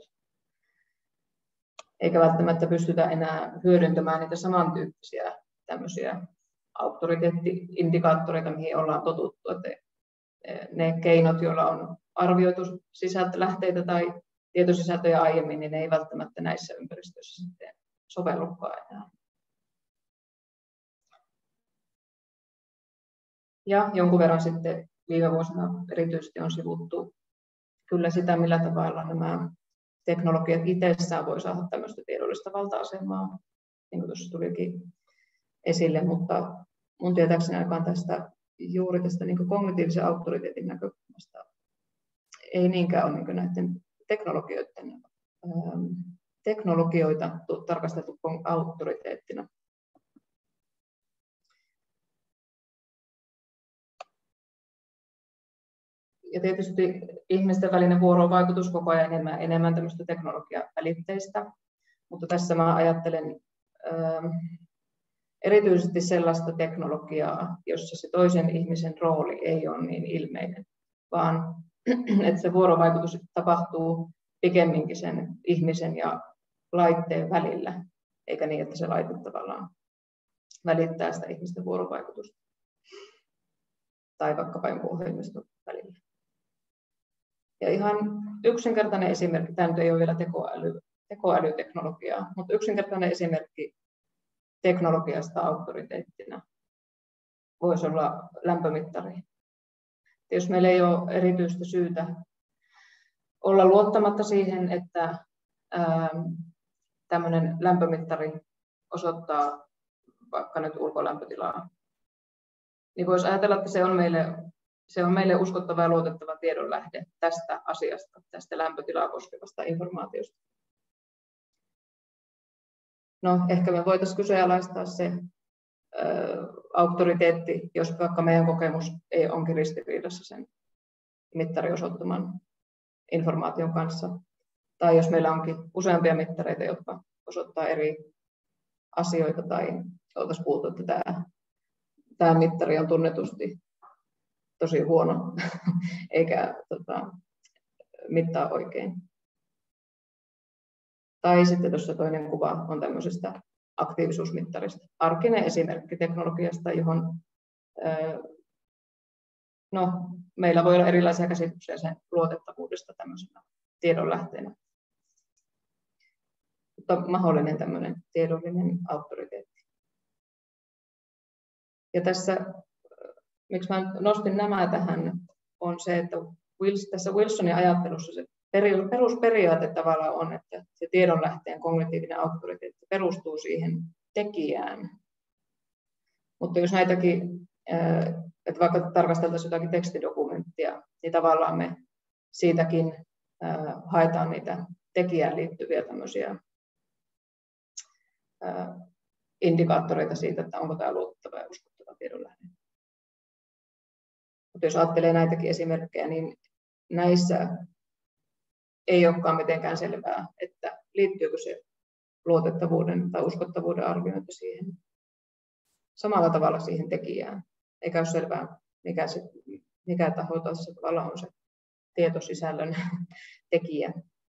Eikä välttämättä pystytä enää hyödyntämään niitä samantyyppisiä tämmöisiä auktoriteetti-indikaattoreita, mihin ollaan totuttu, että ne keinot, joilla on arvioitu sisältölähteitä tai tietosisältöjä aiemmin, niin ne ei välttämättä näissä ympäristöissä sitten sovellukaan enää. Ja jonkun verran sitten viime vuosina erityisesti on sivuttu kyllä sitä, millä tavalla nämä teknologiat itsessään voi saada tämmöistä tiedollista valta-asemaa, niin kuin tuossa tulikin esille, mutta mun tietääkseni aikaan tästä juuri tästä niin kuin kognitiivisen auktoriteetin näkökulmasta ei niinkään ole niin näiden teknologioiden, ähm, teknologioita tarkasteltu auktoriteettina. Ja tietysti ihmisten välinen vuorovaikutus koko ajan enemmän, enemmän tämmöistä teknologiavälitteistä, mutta tässä mä ajattelen ähm, erityisesti sellaista teknologiaa, jossa se toisen ihmisen rooli ei ole niin ilmeinen, vaan että se vuorovaikutus tapahtuu pikemminkin sen ihmisen ja laitteen välillä, eikä niin, että se laite tavallaan välittää sitä ihmisten vuorovaikutusta tai vaikkapa jonkun ohjelmiston välillä. Ja ihan yksinkertainen esimerkki, tämä nyt ei ole vielä tekoäly, tekoälyteknologiaa, mutta yksinkertainen esimerkki teknologiasta auktoriteettina voisi olla lämpömittari. Jos meillä ei ole erityistä syytä olla luottamatta siihen, että tämmöinen lämpömittari osoittaa vaikka nyt ulkolämpötilaa, niin voisi ajatella, että se on meille, se on meille uskottava ja luotettava tiedonlähde tästä asiasta, tästä lämpötilaa koskevasta informaatiosta. No, ehkä me voitaisiin kyseenalaistaa se ö, auktoriteetti, jos vaikka meidän kokemus ei onkin ristiriidassa sen mittari osoittaman informaation kanssa. Tai jos meillä onkin useampia mittareita, jotka osoittaa eri asioita, tai oltaisiin kuultu, että tämä, tämä mittari on tunnetusti tosi huono, eikä tota, mittaa oikein. Tai sitten tuossa toinen kuva on tämmöisestä aktiivisuusmittarista. Arkinen esimerkki teknologiasta, johon no, meillä voi olla erilaisia käsityksiä sen luotettavuudesta tämmöisenä tiedonlähteenä. Mutta mahdollinen tämmöinen tiedollinen auktoriteetti. Ja tässä, miksi mä nostin nämä tähän, on se, että tässä Wilsonin ajattelussa se perusperiaate tavallaan on, että se tiedonlähteen kognitiivinen auktoriteetti perustuu siihen tekijään. Mutta jos näitäkin, että vaikka tarkasteltaisiin jotakin tekstidokumenttia, niin tavallaan me siitäkin haetaan niitä tekijään liittyviä tämmöisiä indikaattoreita siitä, että onko tämä luotettava ja uskottava tiedonlähde. Mutta jos ajattelee näitäkin esimerkkejä, niin näissä ei olekaan mitenkään selvää, että liittyykö se luotettavuuden tai uskottavuuden arviointi siihen samalla tavalla siihen tekijään. Eikä ole selvää, mikä, se, mikä taho tässä tavalla on se tietosisällön tekijä.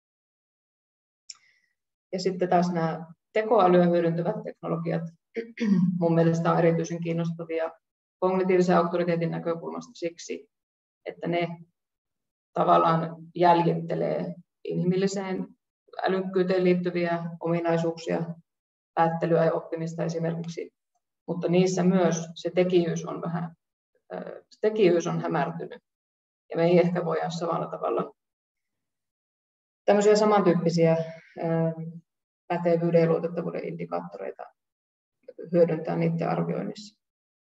Ja sitten taas nämä tekoälyä hyödyntävät teknologiat mun mielestä on erityisen kiinnostavia kognitiivisen auktoriteetin näkökulmasta siksi, että ne tavallaan jäljittelee inhimilliseen älykkyyteen liittyviä ominaisuuksia, päättelyä ja oppimista esimerkiksi, mutta niissä myös se tekijyys on vähän, se tekijyys on hämärtynyt. Ja me ei ehkä voida samalla tavalla tämmöisiä samantyyppisiä pätevyyden ja luotettavuuden indikaattoreita hyödyntää niiden arvioinnissa.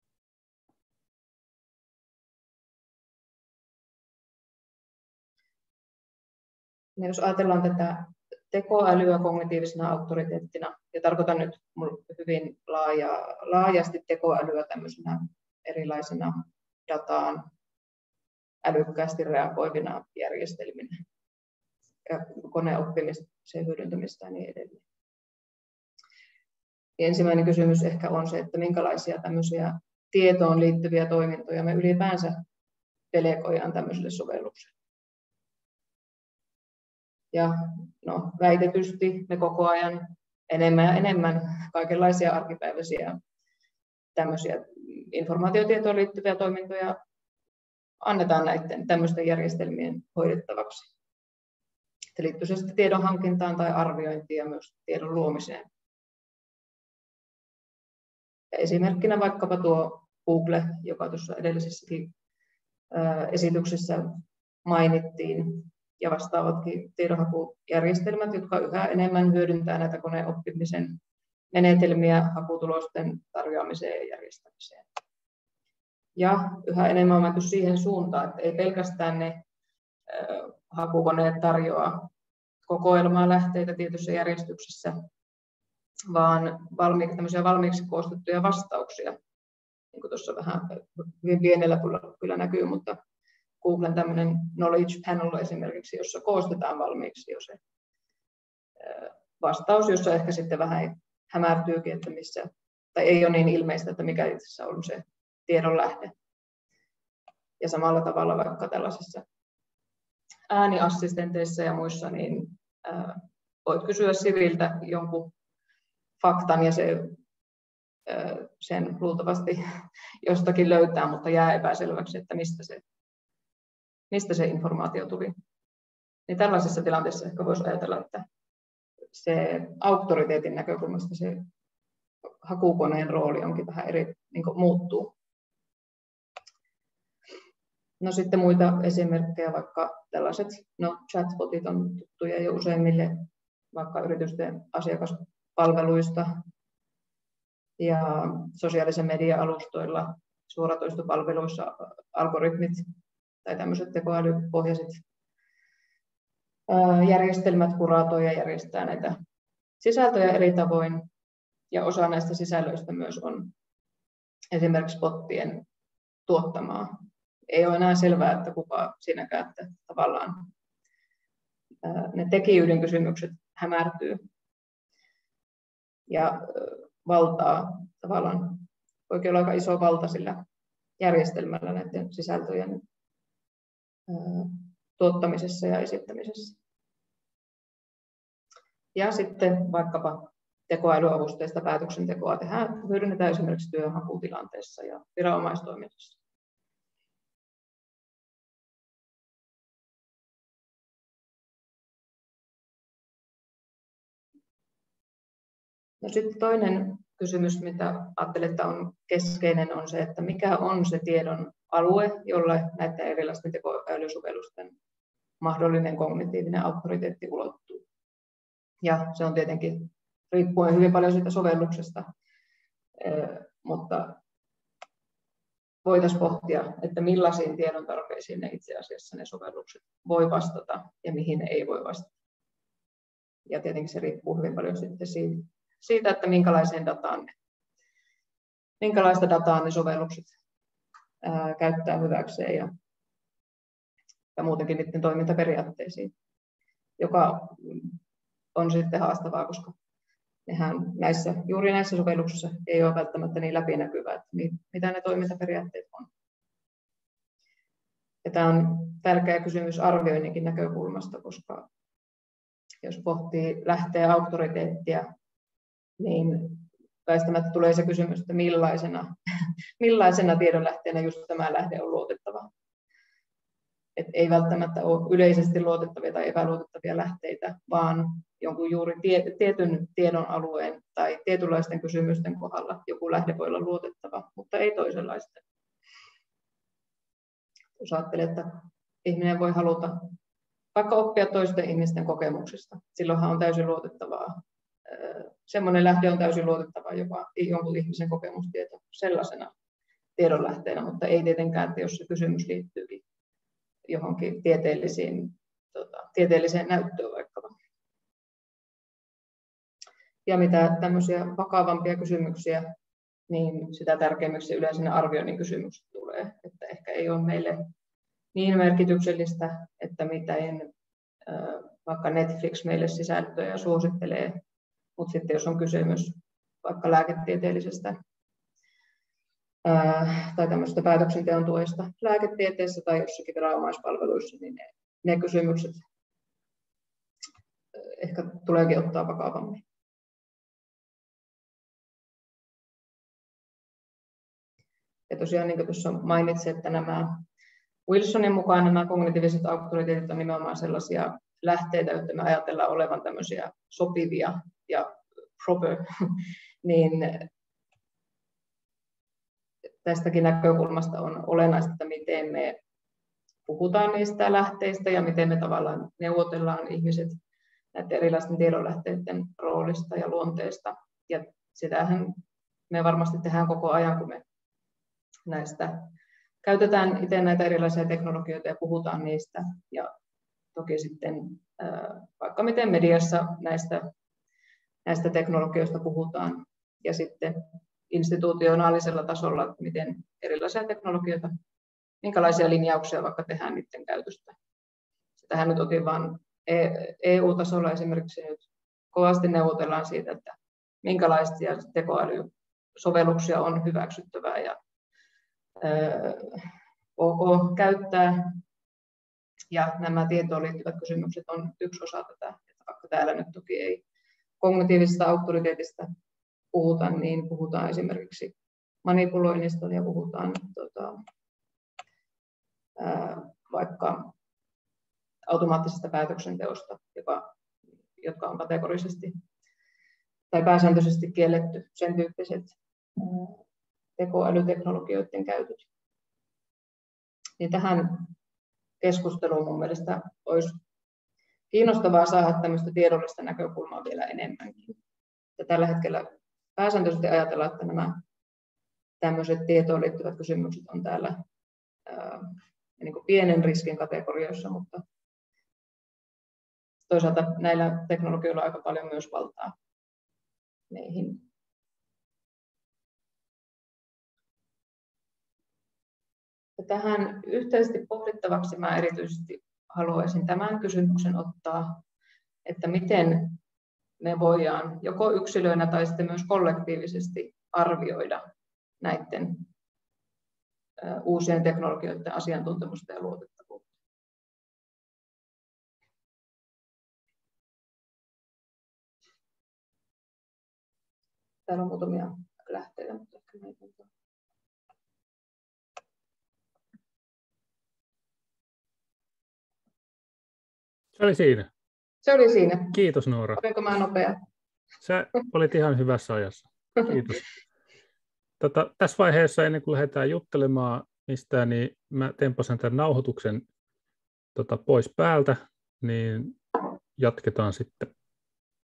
Ja jos ajatellaan tätä tekoälyä kognitiivisena auktoriteettina, ja tarkoitan nyt hyvin laaja, laajasti tekoälyä tämmöisenä erilaisena dataan älykkäästi reagoivina järjestelminä ja koneoppimisen hyödyntämistä ja niin edelleen. Ja ensimmäinen kysymys ehkä on se, että minkälaisia tämmöisiä tietoon liittyviä toimintoja me ylipäänsä delegoidaan tämmöiselle sovellukselle. Ja no, väitetysti me koko ajan enemmän ja enemmän kaikenlaisia arkipäiväisiä tämmöisiä informaatiotietoon liittyviä toimintoja annetaan näiden tämmöisten järjestelmien hoidettavaksi. Se liittyy se sitten tiedon hankintaan tai arviointiin ja myös tiedon luomiseen. Ja esimerkkinä vaikkapa tuo Google, joka tuossa edellisessäkin esityksessä mainittiin, ja vastaavatkin tiedonhakujärjestelmät, jotka yhä enemmän hyödyntää näitä koneoppimisen menetelmiä hakutulosten tarjoamiseen ja järjestämiseen. Ja yhä enemmän on menty siihen suuntaan, että ei pelkästään ne hakukoneet tarjoa kokoelmaa lähteitä tietyssä järjestyksessä, vaan valmiiksi, tämmöisiä valmiiksi koostettuja vastauksia, niin kuin tuossa vähän hyvin pienellä kyllä näkyy, mutta Googlen tämmöinen knowledge panel esimerkiksi, jossa koostetaan valmiiksi jo se vastaus, jossa ehkä sitten vähän hämärtyykin, että missä, tai ei ole niin ilmeistä, että mikä itse asiassa on se tiedon lähde. Ja samalla tavalla vaikka tällaisissa ääniassistenteissa ja muissa, niin ää, voit kysyä Siviltä jonkun faktan ja se, ää, sen luultavasti jostakin löytää, mutta jää epäselväksi, että mistä se mistä se informaatio tuli. Niin tällaisessa tilanteessa ehkä voisi ajatella, että se auktoriteetin näkökulmasta se hakukoneen rooli onkin vähän eri, niin kuin muuttuu. No sitten muita esimerkkejä, vaikka tällaiset no, chatbotit on tuttuja jo useimmille, vaikka yritysten asiakaspalveluista ja sosiaalisen median alustoilla, suoratoistopalveluissa algoritmit tai tämmöiset tekoälypohjaiset järjestelmät kuraatoi ja järjestää näitä sisältöjä eri tavoin. Ja osa näistä sisällöistä myös on esimerkiksi bottien tuottamaa. Ei ole enää selvää, että kuka siinäkään, että tavallaan ne tekijyyden kysymykset hämärtyy. Ja valtaa tavallaan oikein olla aika iso valta sillä järjestelmällä näiden sisältöjen tuottamisessa ja esittämisessä. Ja sitten vaikkapa tekoälyavusteista päätöksentekoa tehdään, hyödynnetään esimerkiksi työnhakutilanteessa ja viranomaistoiminnassa. No sitten toinen kysymys, mitä ajattelen, että on keskeinen, on se, että mikä on se tiedon alue, jolle näiden erilaisten tekoälysovellusten mahdollinen kognitiivinen auktoriteetti ulottuu. Ja se on tietenkin riippuen hyvin paljon siitä sovelluksesta, mutta voitaisiin pohtia, että millaisiin tiedon tarpeisiin ne itse asiassa ne sovellukset voi vastata ja mihin ne ei voi vastata. Ja tietenkin se riippuu hyvin paljon sitten siitä, siitä että minkälaiseen dataan ne, minkälaista dataa ne sovellukset ää, käyttää hyväkseen ja, ja muutenkin niiden toimintaperiaatteisiin, joka on sitten haastavaa, koska nehän näissä, juuri näissä sovelluksissa ei ole välttämättä niin läpinäkyvää, että mitä ne toimintaperiaatteet on. Ja tämä on tärkeä kysymys arvioinninkin näkökulmasta, koska jos pohtii lähteä auktoriteettia, niin väistämättä tulee se kysymys, että millaisena, millaisena tiedonlähteenä just tämä lähde on luotettava. Et ei välttämättä ole yleisesti luotettavia tai epäluotettavia lähteitä, vaan jonkun juuri tie, tietyn tiedon alueen tai tietynlaisten kysymysten kohdalla joku lähde voi olla luotettava, mutta ei toisenlaisten. Jos ajattelee, että ihminen voi haluta vaikka oppia toisten ihmisten kokemuksista, silloinhan on täysin luotettavaa. Semmoinen lähde on täysin luotettava jopa jonkun ihmisen kokemustieto sellaisena tiedonlähteenä, mutta ei tietenkään, että jos se kysymys liittyy johonkin tieteellisiin, tota, tieteelliseen näyttöön vaikkapa. Ja mitä tämmöisiä vakavampia kysymyksiä, niin sitä tärkeämmäksi yleensä ne arvioinnin kysymykset tulee. Että ehkä ei ole meille niin merkityksellistä, että miten vaikka Netflix meille sisältöjä suosittelee, mutta sitten jos on kysymys vaikka lääketieteellisestä ää, tai tämmöistä päätöksenteon tuesta lääketieteessä tai jossakin viranomaispalveluissa, niin ne, ne kysymykset ehkä tuleekin ottaa vakavammin. Ja tosiaan niin kuin tuossa mainitsin, että nämä Wilsonin mukaan nämä kognitiiviset auktoriteetit on nimenomaan sellaisia lähteitä, joita me ajatellaan olevan tämmöisiä sopivia ja proper, niin tästäkin näkökulmasta on olennaista, että miten me puhutaan niistä lähteistä ja miten me tavallaan neuvotellaan ihmiset näiden erilaisten tiedonlähteiden roolista ja luonteesta. Ja sitähän me varmasti tehdään koko ajan, kun me näistä käytetään itse näitä erilaisia teknologioita ja puhutaan niistä. Ja toki sitten vaikka miten mediassa näistä, näistä teknologioista puhutaan ja sitten institutionaalisella tasolla, että miten erilaisia teknologioita, minkälaisia linjauksia vaikka tehdään niiden käytöstä. Tähän nyt otin vain E U-tasolla esimerkiksi nyt kovasti neuvotellaan siitä, että minkälaisia tekoälysovelluksia on hyväksyttävää ja ok käyttää. Ja nämä tietoon liittyvät kysymykset on yksi osa tätä, että vaikka täällä nyt toki ei kognitiivisesta auktoriteetista puhuta, niin puhutaan esimerkiksi manipuloinnista ja puhutaan tota, ää, vaikka automaattisesta päätöksenteosta, joka, jotka on kategorisesti tai pääsääntöisesti kielletty, sen tyyppiset ää, tekoälyteknologioiden käytöt. Niin tähän keskusteluun mun mielestä olisi kiinnostavaa saada tämmöistä tiedollista näkökulmaa vielä enemmänkin. Ja tällä hetkellä pääsääntöisesti ajatellaan, että nämä tämmöiset tietoon liittyvät kysymykset on täällä ää, niin kuin pienen riskin kategorioissa, mutta toisaalta näillä teknologioilla on aika paljon myös valtaa meihin. Ja tähän yhteisesti pohdittavaksi mä erityisesti haluaisin tämän kysymyksen ottaa, että miten me voidaan joko yksilöinä tai sitten myös kollektiivisesti arvioida näiden uusien teknologioiden asiantuntemusta ja luotettavuutta. Täällä on muutamia lähteitä. Se oli siinä. Se oli siinä. Kiitos Noora. Olenko mä nopea? Sä olit ihan hyvässä ajassa. Kiitos. Tota, tässä vaiheessa, ennen kuin lähdetään juttelemaan mistään, niin mä tempasen tämän nauhoituksen tota, pois päältä, niin jatketaan sitten